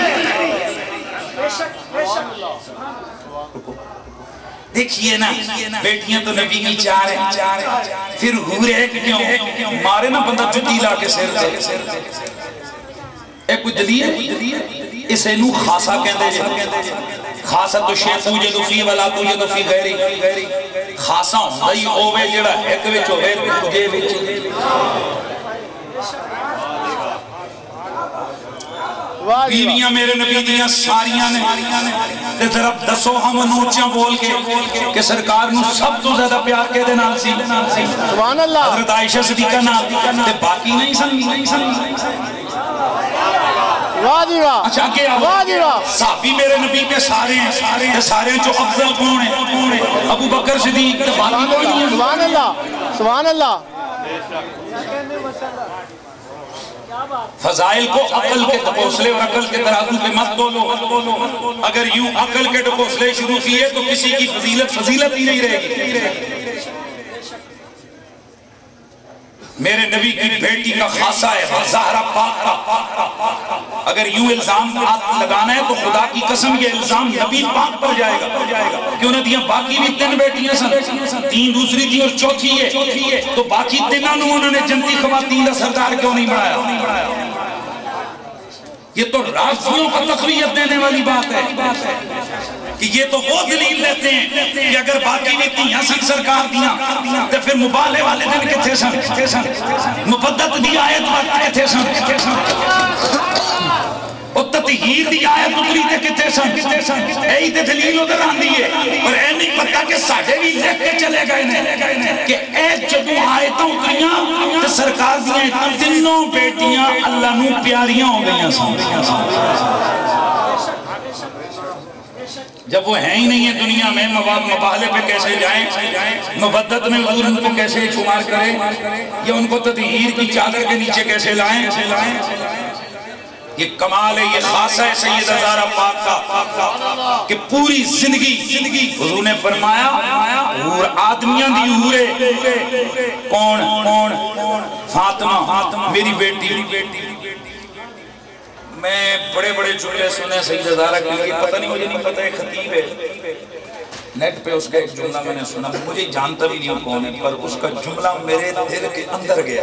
دیکھئے نا بیٹیاں تو نبی کی چار ہیں، پھر حورے کیوں مارے نا بندہ جتی لا کے سیر دے، ایک کوئی دلیل اسے نو خاصا کہندے جے، خاصا تو شیخ اوجدو فی ولا تو اوجدو فی غیری، خاصا ہوندہ ہی اوے جڑا ایک وچ ہوئے جے وچ، بیویاں میرے نبی دیاں ساریاں نے، تے ذرا دسو ہم نوچیاں بول کے کہ سرکار نو سب تو زیادہ پیار کے دے نال سی، سبحان اللہ، حضرت عائشہ صدیقہ نال، تے باقی نہیں سن، واہ جی واہ، اچھا کہ واہ جی واہ، صحابی میرے نبی کے سارے ہیں، سارے جو افضل کون ہیں، ابو بکر صدیق، تے باقی کوئی نہیں ہے، سبحان اللہ، سبحان اللہ، فضائل کو عقل کے ڈھکوسلے اور عقل کے ترازو پہ مت تولو. اگر یوں عقل کے ڈھکوسلے شروع کیے تو کسی کی فضیلت ہی نہیں رہے گی. میرے نبی کی بیٹی کا خاصہ ہے زہرا پاک کا. اگر یوں الزام لگانا ہے تو خدا کی قسم یہ الزام نبی پاک پر جائے گا. کیوں نہ دیا باقی بھی 3 بیٹیاں سن, 3 دوسری تھی اور چوتھی ہے, تو باقی 3 انہوں نے جنتی خواتین کا سردار کیوں نہیں بنایا؟ یہ تو رافضیوں کو تقویت دینے والی بات ہے کہ یہ تو وہ دلیل لیتے ہیں کہ اگر باقی بھی تیاں سن سرکار دیاں تو پھر مبالے والے دن کتھے سن, مبدت دی آیت وقت کتھے سن, اور تطہیر دی آیت اتری تے کتھے سن. ایہی تے دلیل ادھر آن دیئے اور اے نہیں پتا کہ ساڑھے بھی لکھ کے چلے گئے نے کہ اے جدو آیتوں اتریاں تو سرکار دیاں تینوں بیٹیاں اللہ نو پیاریاں ہو گئیاں سن. جب وہ ہیں ہی نہیں ہے دنیا میں, مباہلے پہ کیسے جائیں, مبدت میں حضور ان کو کیسے شمار کریں, یا ان کو تطہیر کی چادر کے نیچے کیسے لائیں. یہ کمال ہے, یہ خاصہ ہے سیدہ زہرا پاک کا کہ پوری زندگی حضور نے فرمایا اور آدمیاں دی حورے کون, فاطمہ میری بیٹی. میں بڑے جملے سنے سیدہ زہرا کے لیے, پتہ نہیں, مجھے نہیں پتہ, ایک خطیب ہے نیٹ پہ اس کا ایک جملہ میں نے سنا, مجھے جانتا بھی نہیں کون ہے, پر اس کا جملہ میرے دل کے اندر گیا.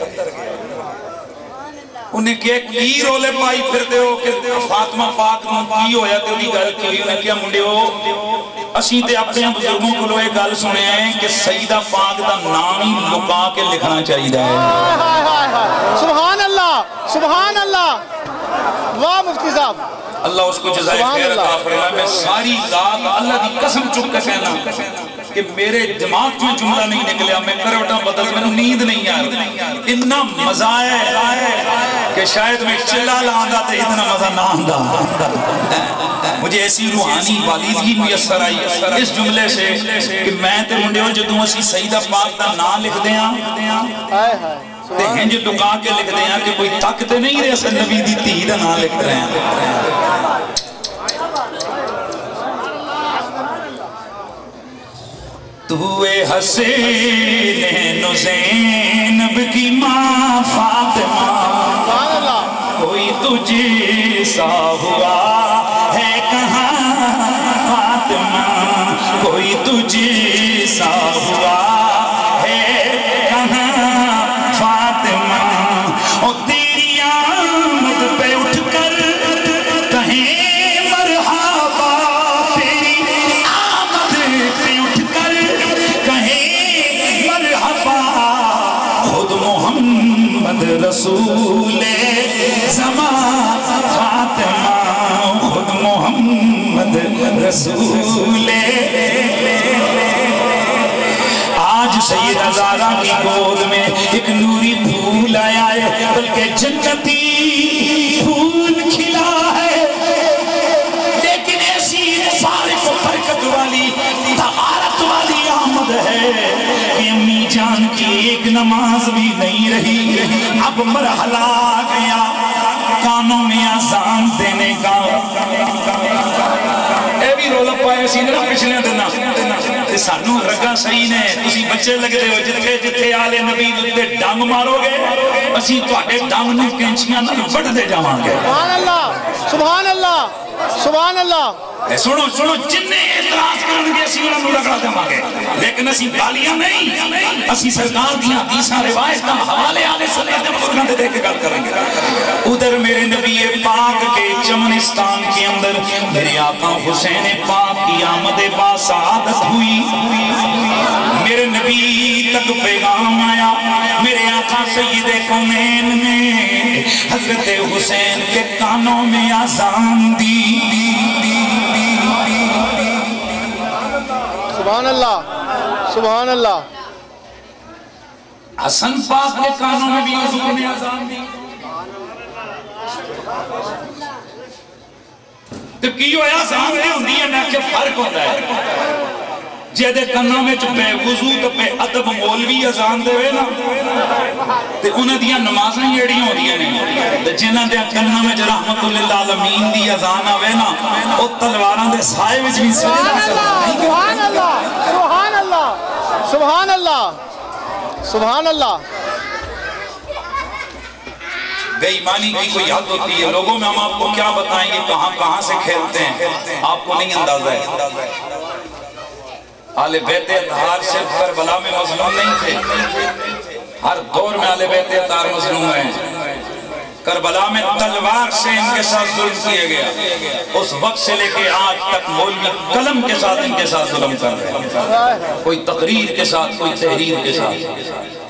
انہیں کی رولے پائی پھرتے ہو کہ فاطمہ پاک کی ہویا تے انہی گل کی, انہیں کیا منڈے ہو اسی تے اپنے بزرگوں کو لوگ گل سنے ہیں کہ سیدہ پاک دا نام ہی لکا کے لکھنا چاہیے ہے. سبحان اللہ, سبحان اللہ, واہ مفتی صاحب, اللہ اس کو جزائے خیر عطا فرمائے. میں ساری ذات اللہ دی قسم چک کے کہنا کہ میرے دماغ میں جملہ نہیں نکلیا, میں کروٹا بدل, میں نیند نہیں آئی, اتنا مزہ ہے کہ شاید میں چلا لاندہ تھے, اتنا مزہ نہ آندہ. مجھے ایسی روحانی والیدگی میسر آئی اس جملے سے کہ میں تے منڈے ہو جدوں اسی سیدہ پاک دا نام لکھ دیاں تے ہنج ٹکا کے لکھ دیاں کہ کوئی طاقت نہیں رہے اسے نبی دی تھی دا نام لکھ رہے ہیں. توے حسین و زینب کی ماں فاطمہ, کوئی تجھے سا ہوا ہے کہاں فاطمہ, کوئی تجھے سا ہوا ہے کہاں فاطمہ. اور تیری آمد پہ اٹھ کر کہیں مرحبا, تیری آمد پہ اٹھ کر کہیں مرحبا. خود محمد رسول زمان فاطمہ, خود محمد رسول. آج سیدہ زہرا کی گود میں ایک نوری پھول آیا ہے, بلکہ جنتی پھول کھلا ہے, لیکن ایسی فارق و برکت والی طہارت والی آمد ہے کہ امی جان کی ایک نماز بھی نہیں رہی. اب مرحلہ آ گیا کانوں میں آزان دینے کا. اے بھی رولا پائے سی نہ پچھلے دینا تے سانو رگا صحیح نے, تسی بچے لگ دے ہو جتھے آلے نبی دے ڈنگ مارو گے اسی تواڈے ڈنگ نوں کینچیاں نال وڈ دے جاواں گے. سبحان اللہ, سبحان اللہ, سبحان اللہ. سنو جننے اعتراض کرن گے اسی انہاں نوں رگڑا دیواں گے, لیکن اسی بالیاں نہیں, اسی سرکار دیاں حدیثاں روایتاں حوالے آلے سنت بزرگاں دے دے کے گل کریں گے. ادھر میرے نبی پاک کے چمنستان کے اندر میرے آقا حسین پاک کی آمد باسعادت ہوئی. میرے نبی تک پیغام آیا, میرے آقا سید کونین نے حضرت حسین کے کانوں میں آزان دی. سبحان اللہ, سبحان اللہ. حسن پاک کے کانوں میں بھی حضور نے آزان دی. تو کیوں آزان دے ہوں دی ہے, میں کہ فرق ہوتا ہے. جیدے کنوں میں بے وضو تو بے ادب مولوی ازان دے وے نا تے انہاں دیاں نمازاں جڑیاں ہوندیاں نے تے جنہاں دے کنوں میں رحمت للعالمین دی ازان آوے نا او تلواراں دے سائے وچ بھی سبحان اللہ سبحان اللہ سبحان اللہ سبحان اللہ بے ایمانی کی کوئی حد ہوتی ہے لوگوں میں ہم آپ کو کیا بتائیں گے کہاں سے کھیلتے ہیں آپ کو نہیں اندازہ ہے آل بیت اطہار صرف کربلا میں مظلوم نہیں تھے ہر دور میں آل بیت اطہار مظلوم ہیں کربلا میں تلوار سے ان کے ساتھ ظلم کیا گیا اس وقت سے لے کے آج تک مولوی قلم کے ساتھ ان کے ساتھ ظلم کر رہے ہیں کوئی تقریر کے ساتھ کوئی تحریر کے ساتھ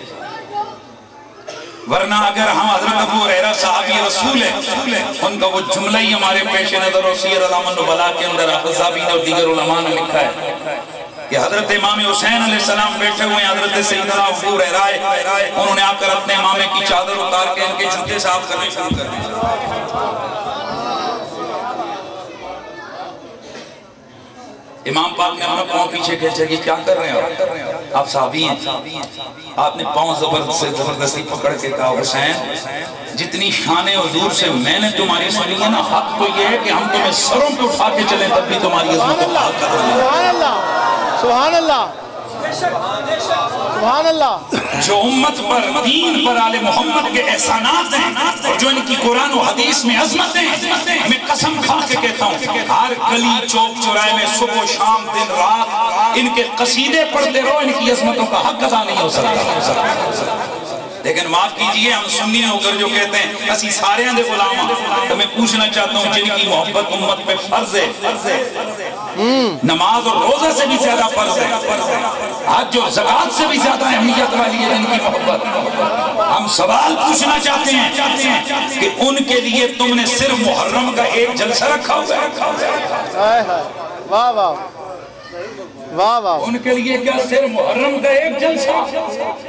ورنہ اگر ہم حضرت ابو ہریرہ صحابی رسول ہیں ان کا وہ جملہ ہی ہمارے پیش نظر اور سیر علام النبلاء کے اندر حفظابین اور دیگر علماء نے لکھا ہے کہ حضرت امام حسین علیہ السلام بیٹھے ہوئے ہیں حضرت سیدنا ابو ہریرہ انہوں نے آ کر اپنے امامے کی چادر اتار کے ان کے جوتے صاف کرنے شروع کر دی امام پاک نے اپنا پاؤں پیچھے کھینچا کہ کیا کر رہے ہیں آپ صحابی ہیں آپ نے پاؤں زبردستی پکڑ کے کہا حسین جتنی شان حضور سے میں نے تمہاری سنی ہے نا حق تو یہ ہے کہ ہم تمہیں سروں پہ اٹھا کے چلیں تب بھی تمہاری عظمت کو حق کر رہے ہیں سبحان اللہ سبحان اللہ سبحان اللہ جو امت پر دین پر آل محمد کے احسانات ہیں اور جو ان کی قرآن و حدیث میں عظمت ہیں میں قسم کھا کے کہتا ہوں ہر گلی چوک چورائے میں صبح و شام دن رات ان کے قصیدے پڑھتے رہو ان کی عظمتوں کا حق ادا نہیں ہو سکتا لیکن معاف کیجئے ہم سنی ہو کر جو کہتے ہیں اسی سارے ہیں دے غلام تو میں پوچھنا چاہتا ہوں جن کی محبت امت پہ فرض ہے نماز اور روزہ سے بھی زیادہ فرض ہے حج اور زکوٰۃ سے بھی زیادہ اہمیت والی ہے ان کی محبت ہم سوال پوچھنا چاہتے ہیں کہ ان کے لیے تم نے صرف محرم کا ایک جلسہ رکھا ہوا ہے واہ واہ واہ واہ ان کے لیے کیا صرف محرم کا ایک جلسہ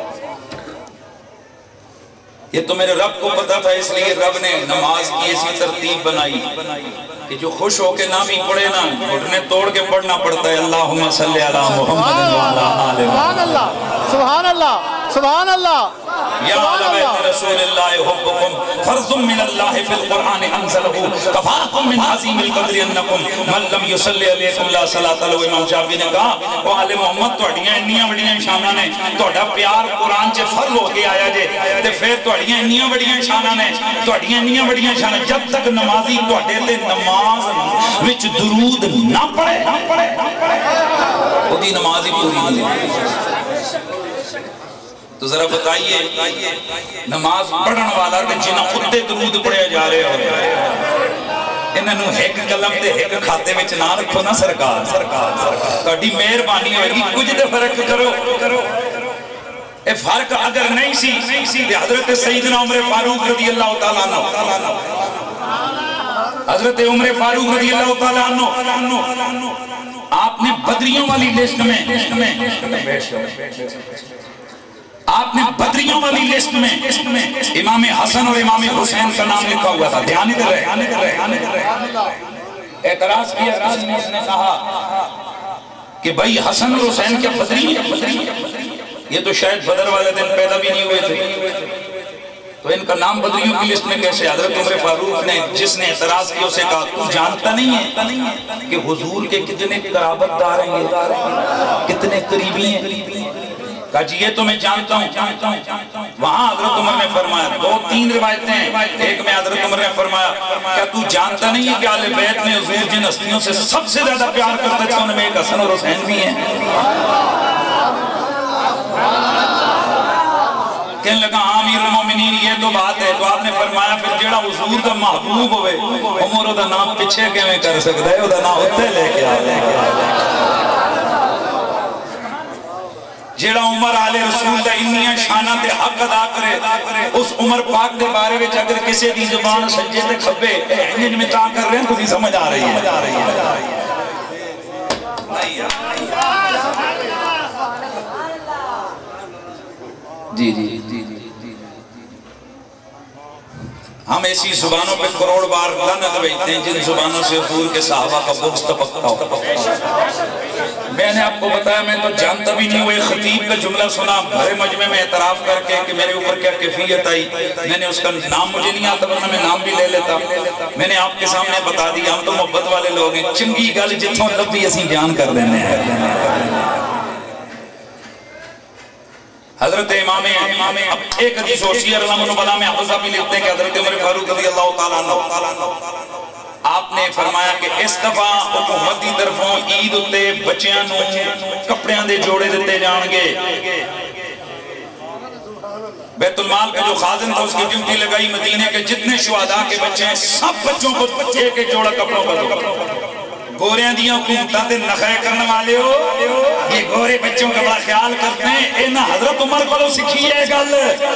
یہ تو میرے رب کو پتا تھا اس لیے رب نے نماز کی ایسی ترتیب بنائی کہ جو خوش ہو کے نہ بھی پڑھے نا گھٹنے توڑ کے پڑھنا پڑتا ہے اللہم صلی علی محمد وعلی آل سبحان اللہ سبحان اللہ سبحان اللہ یا آل بیت رسول اللہ حبکم فرض من اللہ فی القرآن انزلہ کفاکم من عظیم القدر انکم من لم یصلی علیکم لا صلاة لہو امام شافعی نے کہا وہ آل محمد توڑیاں انیاں بڑیاں شانہ نے توڑا پیار قرآن چے فرض ہو کے آیا جے تے پھر توڑیاں انیاں بڑیاں شانہ نے توڑیاں انیاں بڑیاں شانہ جب تک نمازی توڑے تے نماز وچ درود نہ پڑھے وہ دی نمازی پوری نہیں تو ذرا بتائیے نماز پڑھن والا تے جنہ خودے درود پڑھے جا رہے ہو انہوں ایک قلم تے ایک کھاتے میں نہ رکھو نا سرکار تہاڈی مہربانی ہوئے گی کچھ دے فرق کرو اے فرق اگر نہیں سی تے حضرت سیدنا عمر فاروق رضی اللہ تعالیٰ عنہ حضرت عمر فاروق رضی اللہ تعالیٰ عنہ آپ نے بدریوں والی لسٹ میں آپ نے بدریوں والی لسٹ میں امام حسن اور امام حسین کا نام لکھا ہوا تھا دھیان دے رہے اعتراض کیا کسی نے اس نے کہا کہ بھائی حسن اور حسین کیا بدری ہیں یہ تو شاید بدر والے دن پیدا بھی نہیں ہوئے تھے تو ان کا نام بدریوں کی لسٹ میں کیسے حضرت عمر فاروق نے جس نے اعتراض کیا اسے کہا تو جانتا نہیں ہے کہ حضور کے کتنے قرابت دار ہیں کتنے قریبی ہیں کہا جی یہ تو میں جانتا ہوں وہاں حضرت عمر نے فرمایا 2-3 روایتیں ہیں ایک میں حضرت عمر نے فرمایا کیا تو جانتا نہیں ہے کہ آل بیت میں حضور جن ہستیوں سے سب سے زیادہ پیار کرتے تھے ان میں ایک حسن اور حسین بھی ہیں کہنے لگا امیر المومنین یہ تو بات ہے تو آپ نے فرمایا پھر جیڑا حضور کا محبوب ہوئے عمر دا نام پیچھے کیویں کر سکتا ہے دا نام اتنے لے کے آئے جیڑا عمر آل رسول دا انیاں شانہ تے حق ادا کرے اس عمر پاک دے بارے وچ اگر کسی دی زبان سجے تے کھبے انجن میں تا کر رہے ہیں تو سمجھ آ رہی ہے جی جی ہم ایسی زبانوں پہ کروڑ بار لعنت بھیجتے ہیں جن زبانوں سے حضور کے صحابہ کا بغض تپکتا ہو میں نے آپ کو بتایا میں تو جانتا بھی نہیں ہوں، ایک خطیب کا جملہ سنا بھرے مجمع میں اعتراف کر کے کہ میرے اوپر کیا کیفیت آئی، میں نے اس کا نام مجھے نہیں آتا ورنہ میں نام بھی لے لیتا، میں نے آپ کے سامنے بتا دیا، ہم تو محبت والے لوگ ہیں، چنگی گل جتوں لبھی اسی بیان کر دینے ہیں۔ حضرت امام اب ایک حدیث ہوشی ہے رضا منو بلا میں حفظہ بھی لکھتے ہیں کہ حضرت عمر فاروق رضی اللہ تعالیٰ عنہ آپ نے فرمایا کہ اس دفعہ حکومت دی طرفوں عید اتے بچیاں نو کپڑیاں دے جوڑے دیتے جان گے، بیت المال کا جو خازن تھا اس کی ڈیوٹی لگائی مدینے کے جتنے شہداء کے بچے ہیں سب بچوں کو ایک ایک جوڑا کپڑوں کا دو۔ گوریاں دیاں حکومتاں دے نخرے کرنے والے ہو، یہ گورے بچوں کا بڑا خیال کرتے ہیں، اینا حضرت عمر کو سکھی ہے گل۔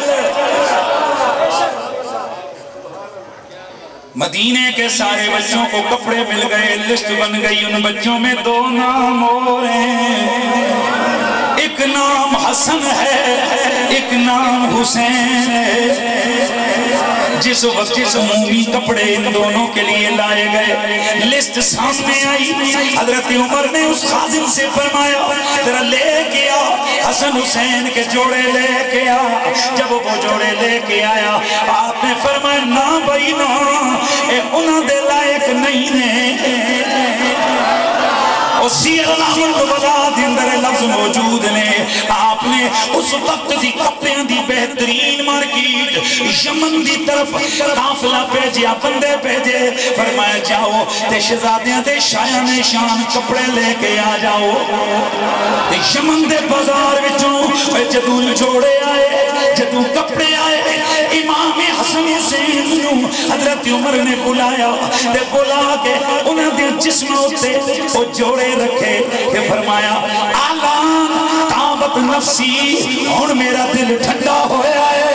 مدینے کے سارے بچوں کو کپڑے مل گئے، لسٹ بن گئی، ان بچوں میں 2 نام اور ہیں، ایک نام حسن ہے ایک نام حسین ہے۔ جس وقت عمومی کپڑے ان دونوں کے لیے لائے گئے، لسٹ سامنے آئی، حضرت عمر نے اس خادم سے فرمایا ذرا لے کے آ حسن حسین کے جوڑے لے کے آ۔ جب وہ جوڑے لے کے آیا آپ نے فرمایا نا بھائی نا، اے انہاں دے لائق نہیں نے۔ اور سیر الامر کو بلا دیندر لفظ موجود نے، آپ نے اس وقت دی کپڑیاں دی بہترین مارکیٹ یمن دی طرف قافلہ بھیجیا، بندے بھیجے، فرمایا جاؤ تے شہزادیاں دے شایان شان کپڑے لے کے آ جاؤ۔ تے یمن دے بازار وچوں جدوں جوڑے آئے، جدوں کپڑے آئے، امام حسن حسین نو حضرت عمر نے بلایا تے بلا کے انہاں دے جسموں تے او جوڑے رکھے کہ فرمایا آلان تابت نفسی، ہن میرا دل ٹھنڈا ہویا ہے۔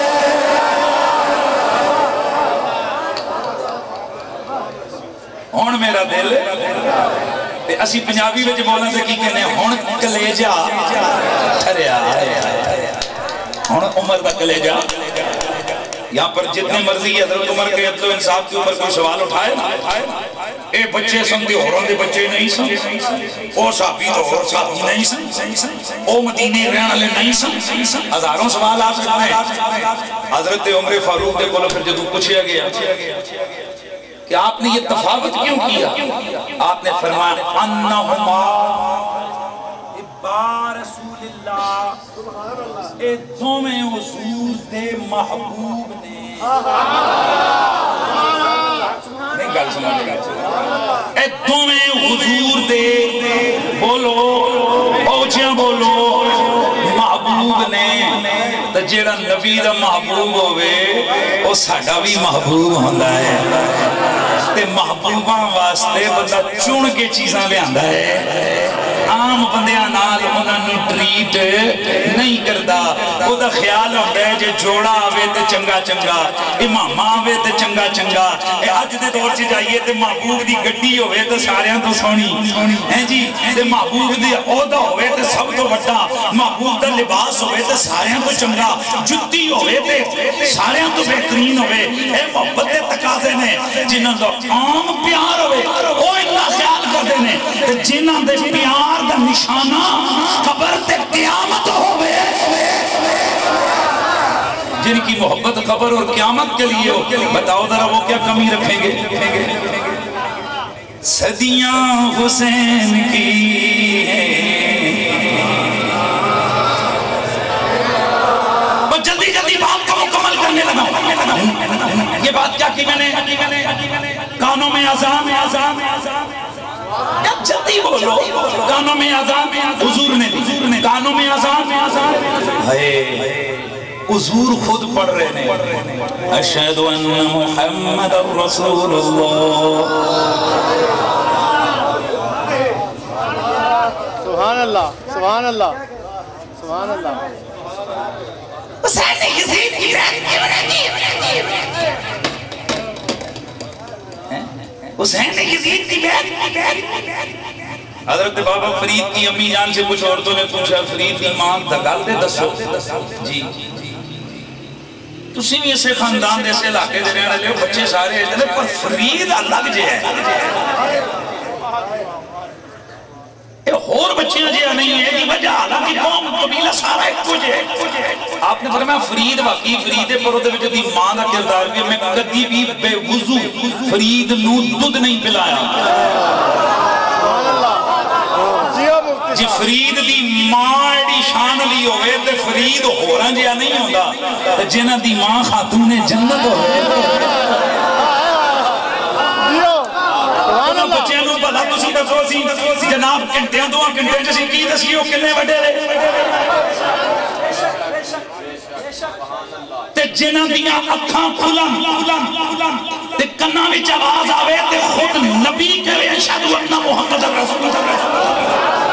ہن میرا دل تے اسی پنجابی وچ بولن تے کی کہنے ہن کلیجا ٹھریا ہے، ہن عمر دا کلیجا۔ یہاں پر جتنے مرضی حضرت عمر کے عدل و انصاف کے اوپر کوئی سوال اٹھائے، اے بچے سن دے ہوروں دے بچے نہیں سن، او صحابی تو اور صحابی نہیں سن، او مدینے رہن والے نہیں سن، ہزاروں سوال آپ سکتے ہیں۔ حضرت عمر فاروق دے کولوں پھر جدوں پوچھا گیا کہ آپ نے یہ تفاوت کیوں کیا، آپ نے فرمایا انہما ابا رسول اللہ، اے دومیں حضور دے محبوب نے۔ نہیں گل سمجھ گا، اے دومیں حضور دے بولو پہنچیاں بولو محبوب نے۔ تو جیڑا نبی دا محبوب ہوئے وہ ساڑا بھی محبوب ہوندہ ہے، تے محبوباں واسطے بندہ چون کے چیزاں لے آندہ ہے، عام بندیاں نال انہاں نو ٹریٹ نہیں کردا، او دا خیال ہوتا ہے جے جوڑا آوے تے چنگا چنگا، امام آوے تے چنگا چنگا، اے آج دے دور چ جائیے تے محبوب دی گڈی ہوئے تے ساریاں تو سونی ہیں جی، تے محبوب دی عہدہ ہوئے تے سب تو بڑا، محبوب دا لباس ہوئے تے ساریاں تو چنگا، جتی ہوئے تے ساریاں تو بہترین ہوئے، اے محبت دے تقاضے نے، جنہاں دا عام پیار ہوئے او اتنا خیال کر دینے، تے جنہاں دے پیار دا نشانہ قبر تے قیامت ہوئے، جن کی محبت قبر اور قیامت کے لیے ہو، بتاؤ ذرا وہ کیا کمی رکھیں گے؟ صدیاں حسین کی بس جلدی جلدی بات کو مکمل کرنے لگا۔ یہ بات کیا کی میں نے کانوں میں اذان جلدی بولو، کانوں میں اذان حضور نے دی، کانوں میں اذان ہے، حضور خود پڑھ رہے ہیں اشہد ان محمد رسول اللہ۔ سبحان اللہ سبحان اللہ سبحان اللہ۔ حسین یزید کی حسین یزید کی حضرت بابا فرید کی امی جان سے کچھ عورتوں نے پوچھا فرید کی ماں دگال دے دسو جی تسی بھی اسے خاندان دے سے علاقے دے رہنے لے بچے سارے ادھر پر فرید الگ جے ہے، اور بچیاں جیا نہیں ہے دی وجہ حالانکہ قوم قبیلہ سارا ایک کچھ ہے. آپ نے فرمایا فرید واقعی فرید پر دے وچ دی ماں دا کردار بھی میں کدی بھی بے وضو فرید نو دودھ نہیں پلایا. جی فرید دی ماں ایڈی شان لی ہوئے تے فرید ہوراں جیا نہیں ہوتا جنہ دی ماں خاتون جنت ہوئے. بچیاں نو بھلا تسی دسو سی جناب گھنٹیاں دو گھنٹے جسی کی دسیو کنے وڈے رہے تے جنہ دیاں اکھاں کھلن تے کنا وچ آواز آوے تے خود نبی کہے اشہدو ان محمد رسول اللہ.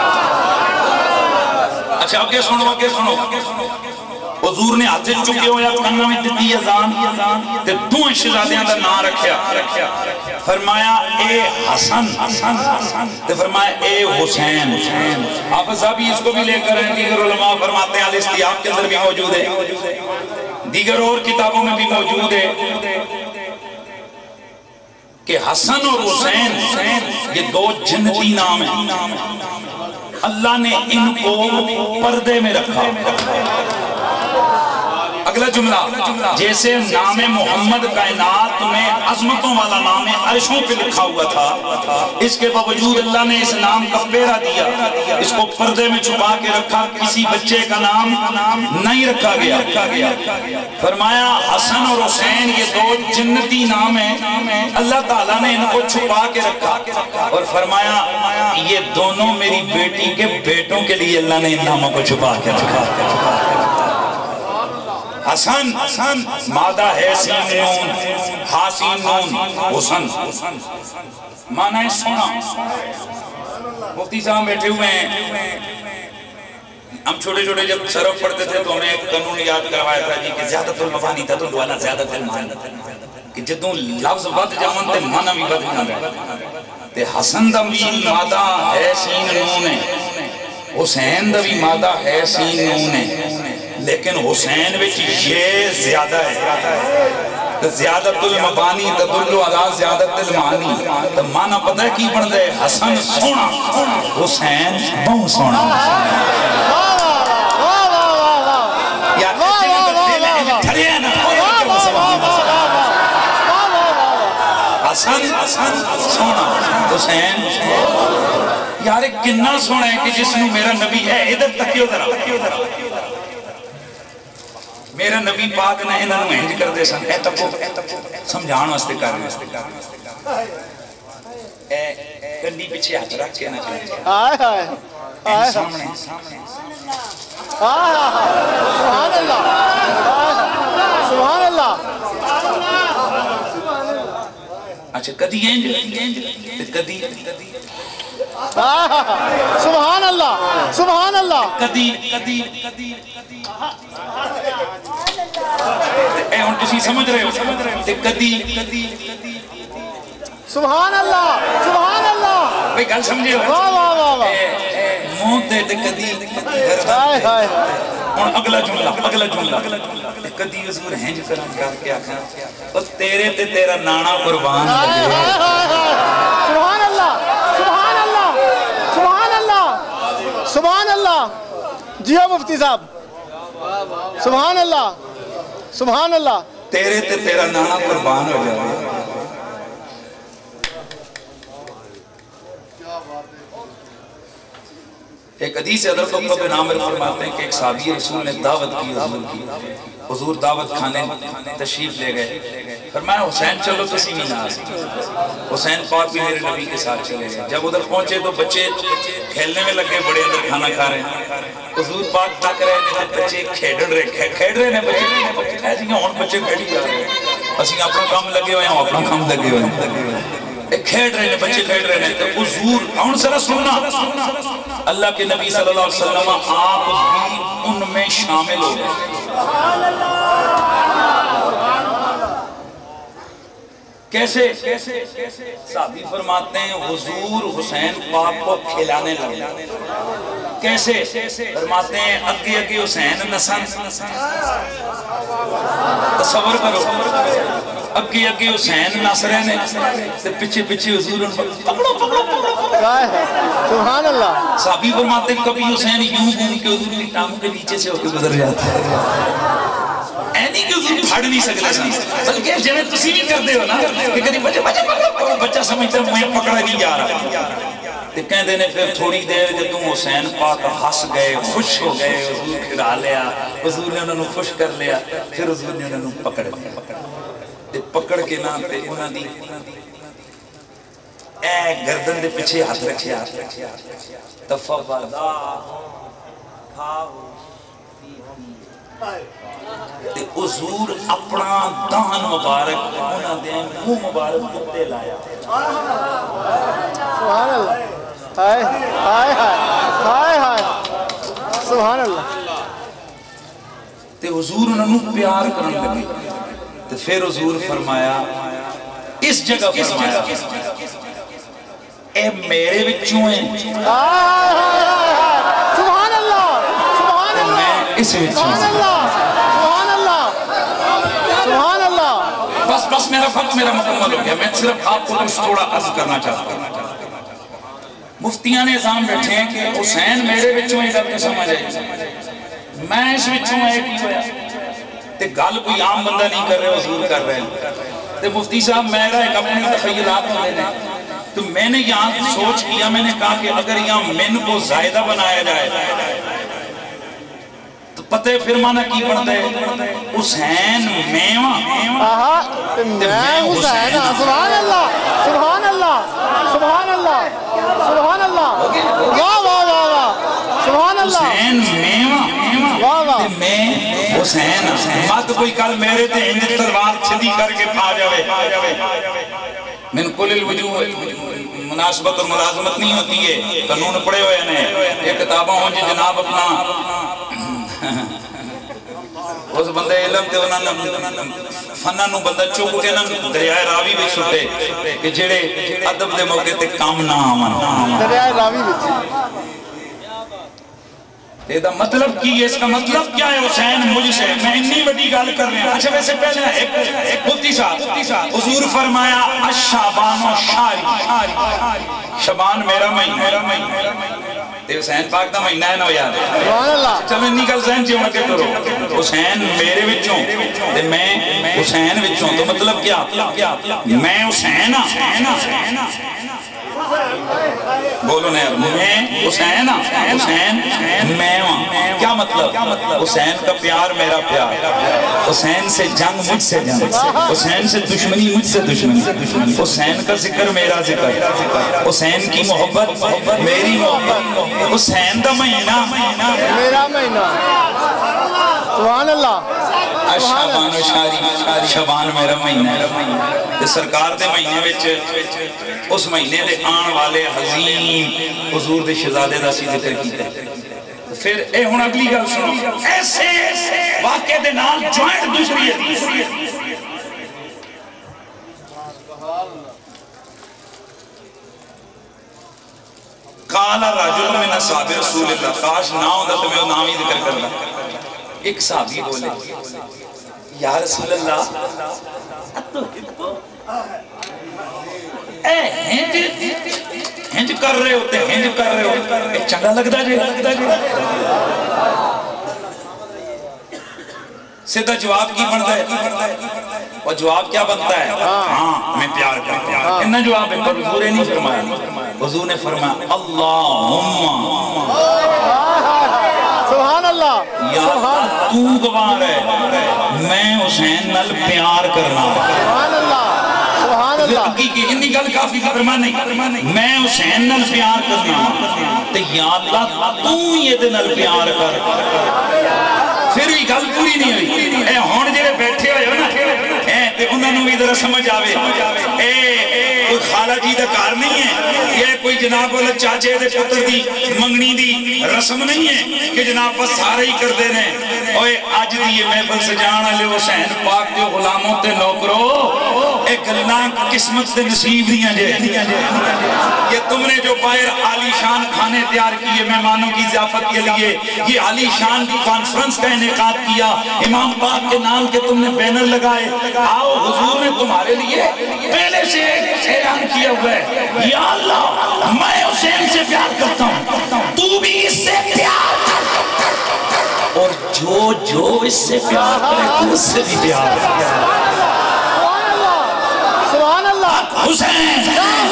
اچھا آگے سنو حضور نے ہاتھ چکے ہویا کنا میں دی اذان تے دو شہزادیاں دا نام رکھیا فرمایا اے حسن تے فرمایا اے حسین. آپ صاحبی اس کو بھی لے کر ہیں دیگر علماء فرماتے ہیں الاستیاب کے اندر بھی موجود ہے دیگر اور کتابوں میں بھی موجود ہے کہ حسن اور حسین یہ دو جنتی نام ہیں. اللہ نے ان کو پردے میں رکھا. اگلا جملہ جیسے نام محمد کائنات میں عظمتوں والا نام عرشوں پہ لکھا ہوا تھا اس کے باوجود اللہ نے اس نام کا پیرا دیا اس کو پردے میں چھپا کے رکھا کسی بچے کا نام نہیں رکھا گیا. فرمایا حسن اور حسین یہ دو جنتی نام ہیں اللہ تعالیٰ نے ان کو چھپا کے رکھا اور فرمایا یہ دونوں میری بیٹی کے بیٹوں کے لیے اللہ نے ان ناموں کو چھپا کے رکھا. حسن مادہ ہے سین نون حاسین نون حسن معنی ہے سونا. مفتی صاحب بیٹھے ہوئے ہیں ہم چھوٹے چھوٹے جب صرف پڑھتے تھے تو ہمیں ایک قانون یاد کروایا تھا جی کہ زیادت المفانی تھا تو دوالا زیادت المعانی کہ جدوں لفظ بد جاون تے معنی بھی بد جاندے تے حسن دا بھی مادہ ہے سین نون ہے حسین دا بھی مادہ ہے سین نون ہے لیکن حسین وچ یہ زیادہ ہے زیادت المبانی تدل علی زیادت المعانی تو معنی پتہ ہے کی بن دے حسن سونا حسین بہت سونا. حسن سونا حسین یار کنا سونا ہے کہ جس نے میرا نبی ہے ادھر تکیو ذرا میرا نبی پاک نے انہاں نوں انج کر دے سن اے تکو سمجھان واسطے کر رہے اے کنڈی پیچھے ہاتھ رکھ کے نہ چلے ہائے ہائے سامنے سبحان اللہ سبحان اللہ. اچھا کدی انج کدی سبحان اللہ سبحان اللہ کدی اے ہن تسی سمجھ رہے ہو تے کدی سبحان اللہ سبحان اللہ. بھئی گل سمجھے ہو واہ واہ واہ واہ منہ تے کدی ہائے ہائے ہن اگلا جملہ کدی حضور ہنج کر کے آکھاں او تیرے تے تیرا نانا قربان لگے. سبحان اللہ سبحان اللہ سبحان اللہ سبحان اللہ. جی ہاں مفتی صاحب سبحان اللہ سبحان اللہ. تیرے تے تیرا نانا قربان ہو جائے. ایک حدیث حضرت عقبہ بن عامر فرماتے ہیں کہ ایک صحابی رسول نے دعوت کی حضور کی حضور دعوت کھانے تشریف لے گئے فرمایا حسین چلو تسی بھی نہ حسین پاک بھی میرے نبی کے ساتھ چلے گئے. جب ادھر پہنچے تو بچے کھیلنے میں لگے بڑے اندر کھانا کھا رہے ہیں حضور پاک تک رہے ہیں بچے کھیڑ رہے ہیں بچے ایسی ہیں اور بچے کھیڑی جا رہے ہیں اسی اپنا کام لگے ہوئے ہیں اپنا کام لگے ہوئے ہیں کھیڑ رہے ہیں بچے کھیڑ رہے ہیں تو حضور ان سرا سننا اللہ کے نبی صلی اللہ علیہ وسلم آپ بھی ان میں شامل ہو گئے. کیسے صحابی فرماتے ہیں حضور حسین پاک کو کھلانے لگے. کیسے فرماتے ہیں اگے اگے حسین نسن تصور کرو اگے اگے حسین نس رہے نے تے پیچھے پیچھے حضور پکڑو پکڑو پکڑو سبحان اللہ. صحابی فرماتے ہیں کبھی حسین یوں گھوم کے حضور کی ٹانگوں کے نیچے سے ہو کے گزر جاتا ہے. اینی کہ حضور پھڑ نہیں سکتے سن بلکہ جویں تسی بھی کردے ہو نا کہ کدی بچہ سمجھتا ہے میں پکڑا نہیں جا رہا. تے کہندے نے پھر تھوڑی دیر جدوں حسین پاک ہس گئے خوش ہو گئے حضور کھڑا لیا حضور نے انہوں کھوش کر لیا پھر حضور نے انہوں پکڑ لیا تے پکڑ کے نا تے انہاں دی اے گردن دے پیچھے ہاتھ رکھیا تفوضا تے حضور اپنا دان مبارک انہاں دے منہ مبارک تے لایا. سبحان اللہ. ہائے ہائے ہائے ہائے سبحان اللہ. تے حضور انہوں پیار کرنے لگے تے پھر حضور فرمایا اس جگہ فرمایا اے میرے وچوں ہیں سبحان اللہ سبحان اللہ میں اس وچوں سبحان اللہ سبحان اللہ سبحان اللہ. بس میرا وقت میرا مکمل ہو گیا. میں صرف آپ کو کچھ تھوڑا عرض کرنا چاہتا ہوں. مفتیاں نے نظام بیٹھے ہیں کہ حسین میرے وچوں ہی گل سمجھ آئی میں اس وچوں ہے کی ہویا تے گل کوئی عام بندہ نہیں کر رہے حضور کر رہے ہیں. تے مفتی صاحب میرا ایک اپنی تخیلات ہوتے ہیں تو میں نے یہاں سوچ کیا میں نے کہا کہ اگر یہاں من کو زائدہ بنایا جائے تو پتہ پھر معنی کی پڑھتا ہے حسین میواں میں حسین. سبحان اللہ سبحان اللہ سبحان اللہ سبحان اللہ واہ واہ واہ واہ سبحان اللہ. حسین میواں واہ واہ میں حسین مت کوئی کل میرے تے ہند تلوار چھدی کر کے پا جاوے. من کل الوجوہ مناسبت اور ملازمت نہیں ہوتی ہے. قانون پڑے ہوئے ہیں یہ کتابوں ہوں جی جناب اپنا اس بندے علم تے انہوں فنہ نو بندہ چوک کے دریائے راوی بھی سٹے کہ جڑے ادب دے موقع تے کام نہ آمن. دریائے راوی بھی یہ مطلب کی ہے اس کا مطلب کیا ہے حسین مجھ سے میں اتنی بڑی گال کر رہے ہیں. اچھا ویسے پہلے ایک مفتی صاحب حضور فرمایا الشعبان و شاری شعبان میرا مہینہ تے حسین پاک دا مہینہ ہے نا یار سبحان اللہ. چلو اتنی گل ذہن چ کے کرو حسین میرے وچوں تے میں حسین وچوں تو مطلب کیا میں حسین ہاں بولو نا میں حسین حسین میں ہوں. کیا مطلب حسین کا پیار میرا پیار حسین سے جنگ مجھ سے جنگ حسین سے دشمنی مجھ سے دشمنی حسین کا ذکر میرا ذکر حسین کی محبت میری محبت حسین دا مہینہ میرا مہینہ. سبحان اللہ. شعبان و شاری شعبان میرا مہینہ ہے. سرکار دے مہینے وچ اس مہینے دے آن والے حزین حضور دے شہزادے دا سی ذکر کیتا. پھر اے ہن اگلی گل سنو ایسے واقعے دے نال جوائنٹ دوسری حدیث قال رجل من اصحاب رسول اللہ کاش نہ ہوتا تو میں نام ہی ذکر کرنا. ایک صحابی بولے یا رسول اللہ اے ہنج کر رہے ہوتے ہنج کر رہے ہوتے چنگا لگتا جی سیدھا جواب کی بنتا ہے اور جواب کیا بنتا ہے ہاں میں پیار کرتا ہوں. انہا جواب ہے پر حضور نے نہیں فرمایا. حضور نے فرمایا اللہم سبحان اللہ یا اللہ تو گوار ہے میں حسین نال پیار کرنا. سبحان اللہ سبحان اللہ. حقیقی انی گل کافی فرما نہیں میں حسین نال پیار کرنا تے یا اللہ تو یہ دے نال پیار کر. پھر بھی گل پوری نہیں ہوئی. اے ہون جڑے بیٹھے ہوئے ہو نا تے انہاں نوں بھی ذرا سمجھ آوے اے کوئی خالہ جی دا کار نہیں ہے یہ کوئی جناب والا چاچے دے پتر دی منگنی دی رسم نہیں ہے کہ جناب بس سارے ہی کر دے رہے اوے آج دی یہ محفل سجان والے حسین پاک کے غلاموں تے نوکرو ایک گلنا قسمت سے نصیب دیا جائے. یہ تم نے جو باہر عالی شان کھانے تیار کیے مہمانوں کی ضیافت کے لیے, یہ عالی شان کی کانفرنس کا انعقاد کیا, امام پاک کے نام کے تم نے بینر لگائے, آؤ حضور نے تمہارے لیے پہلے سے اعلان کیا ہوا ہے, یا اللہ میں حسین سے پیار کرتا ہوں, تو بھی اس سے پیار کر, اور جو اس سے پیار کرے تو اس سے بھی پیار کرے. سبحان اللہ. حسین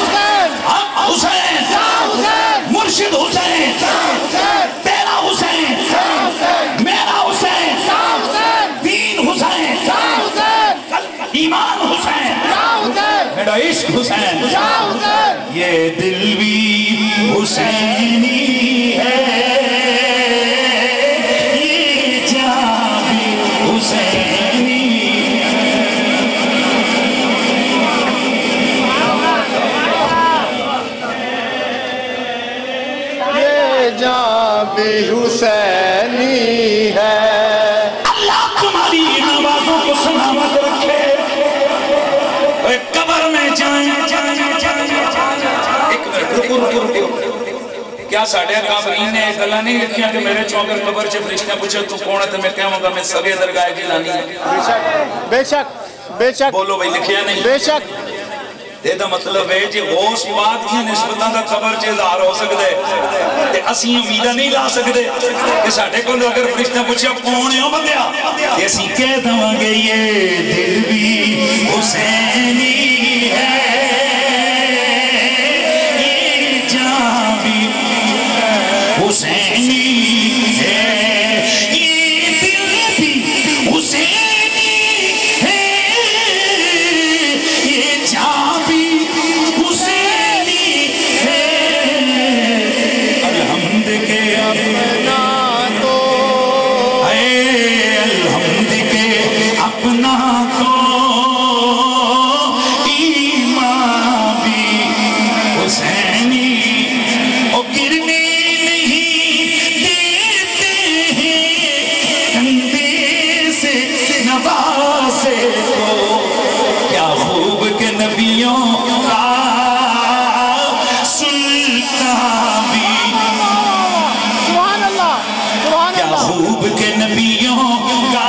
حسین مرشد حسین, تیرا حسین, میرا حسین, دین حسین, ایمان حسین, میرا عشق حسین, یہ دل بھی حسینی ہے, یہ جان بھی حسینی ہے. یہ جان بھی حسینی ہے. اللہ تمہاری نوازوں کو سلامت رکھے. قبر میں جائیں. ایک منٹ رکو. کیا ساڑھے کابرین نے ایک اللہ نہیں لکھیا کہ میرے چوکر قبر سے فرشتے پوچھے تو کون ہے, تو میں کہوں گا میں سگے درگاہ جیلانی ہے. بے شک بے شک بولو بھئی لکھیا نہیں. بے شک. یہ دا مطلب ہے جی غوث پاک کی نسبتاں دا قبر چے اظہار ہو سکتے, تے اسی امیدہ نہیں لا سکتے کہ ساڑھے کو اگر فرشتہ پوچھے کون ہے بندیا, یہ اسی کہہ دوں گے یہ دل بھی حسینی ہے, یہ جان بھی حسینی ہے, یہ دل بھی حسینی ہے, یہ جان بھی حسینی ہے. الحمد کے اپنا تو, اے الحمد کے اپنا تو, ایمان بھی حسینی. او گرنے نہیں دیتے ہیں کندھے سے نوازے کو, کیا خوب کے نبیوں کا سلطان بھی, سبحان اللہ. سبحان کیا اللہ. خوب کے نبیوں کا.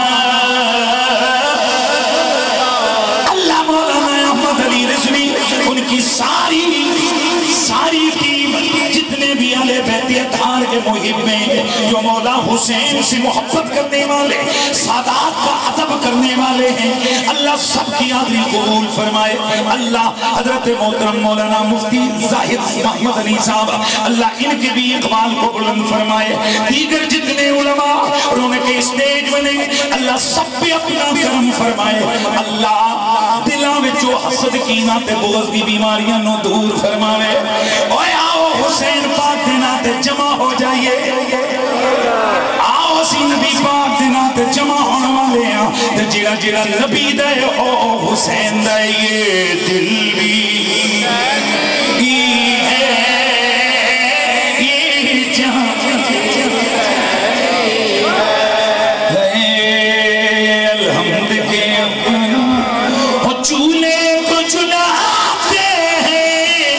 اللہ مولانا احمد علی رضوی ان کی ساری ٹیم, جتنے بھی اہل بیت اطہار کے محب میں جو مولا حسین سے محبت کرنے والے, سادات کا ادب کرنے والے ہیں, اللہ سب کی حاضری قبول فرمائے. اللہ حضرت محترم مولانا مفتی زاہد محمد علی صاحب, اللہ ان کے بھی اقبال کو بلند فرمائے. دیگر جتنے علماء اور ان کے اسٹیج بنے, اللہ سب پہ اپنا کرم فرمائے. اللہ دلاں میں جو حسد کینہ تے بغض کی بیماریاں نو دور فرمائے. اوے آؤ حسین پاک دینا تے جمع ہو جائیے, آؤ اسی نبی پاک دینا تے جمع ہونے والے ہیں, تے جیڑا جیڑا نبی دے او حسین دے, یہ دل بھی ہے, یہ جان ہے. الحمد کے اپنا وہ چولے کو چلاتے ہیں,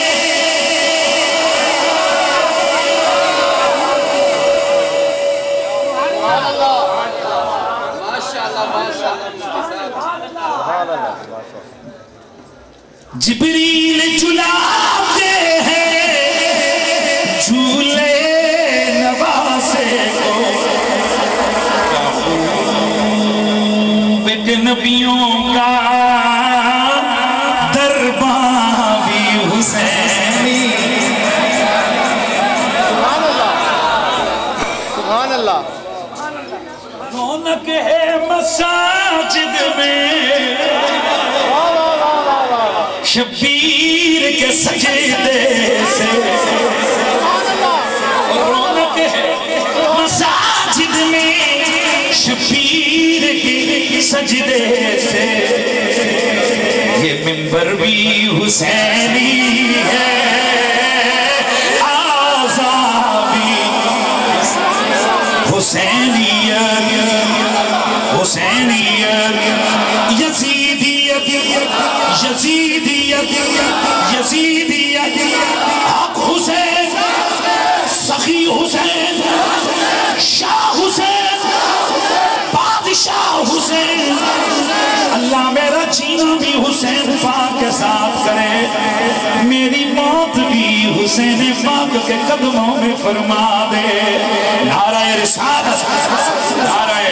جبریل چلاتے ہیں جھولے نواسے کو, بیٹے نبیوں کا درباں بھی حسینی. سبحان اللہ. سبحان اللہ. رونق ہے مساجد میں شبیر کے سجدے سے, رونق ہے مساجد میں شبیر کے سجدے سے, یہ منبر بھی حسینی ہے, آزا بھی حسینیت, حسینیت, یزیدیت, یزیدیت یزیدیت حق حسین سخی حسین شاہ حسین بادشاہ حسین اللہ میرا جینا بھی حسین پاک کے ساتھ کرے میری موت بھی حسین پاک کے قدموں میں فرما دے نعرہ رسالت نعرہ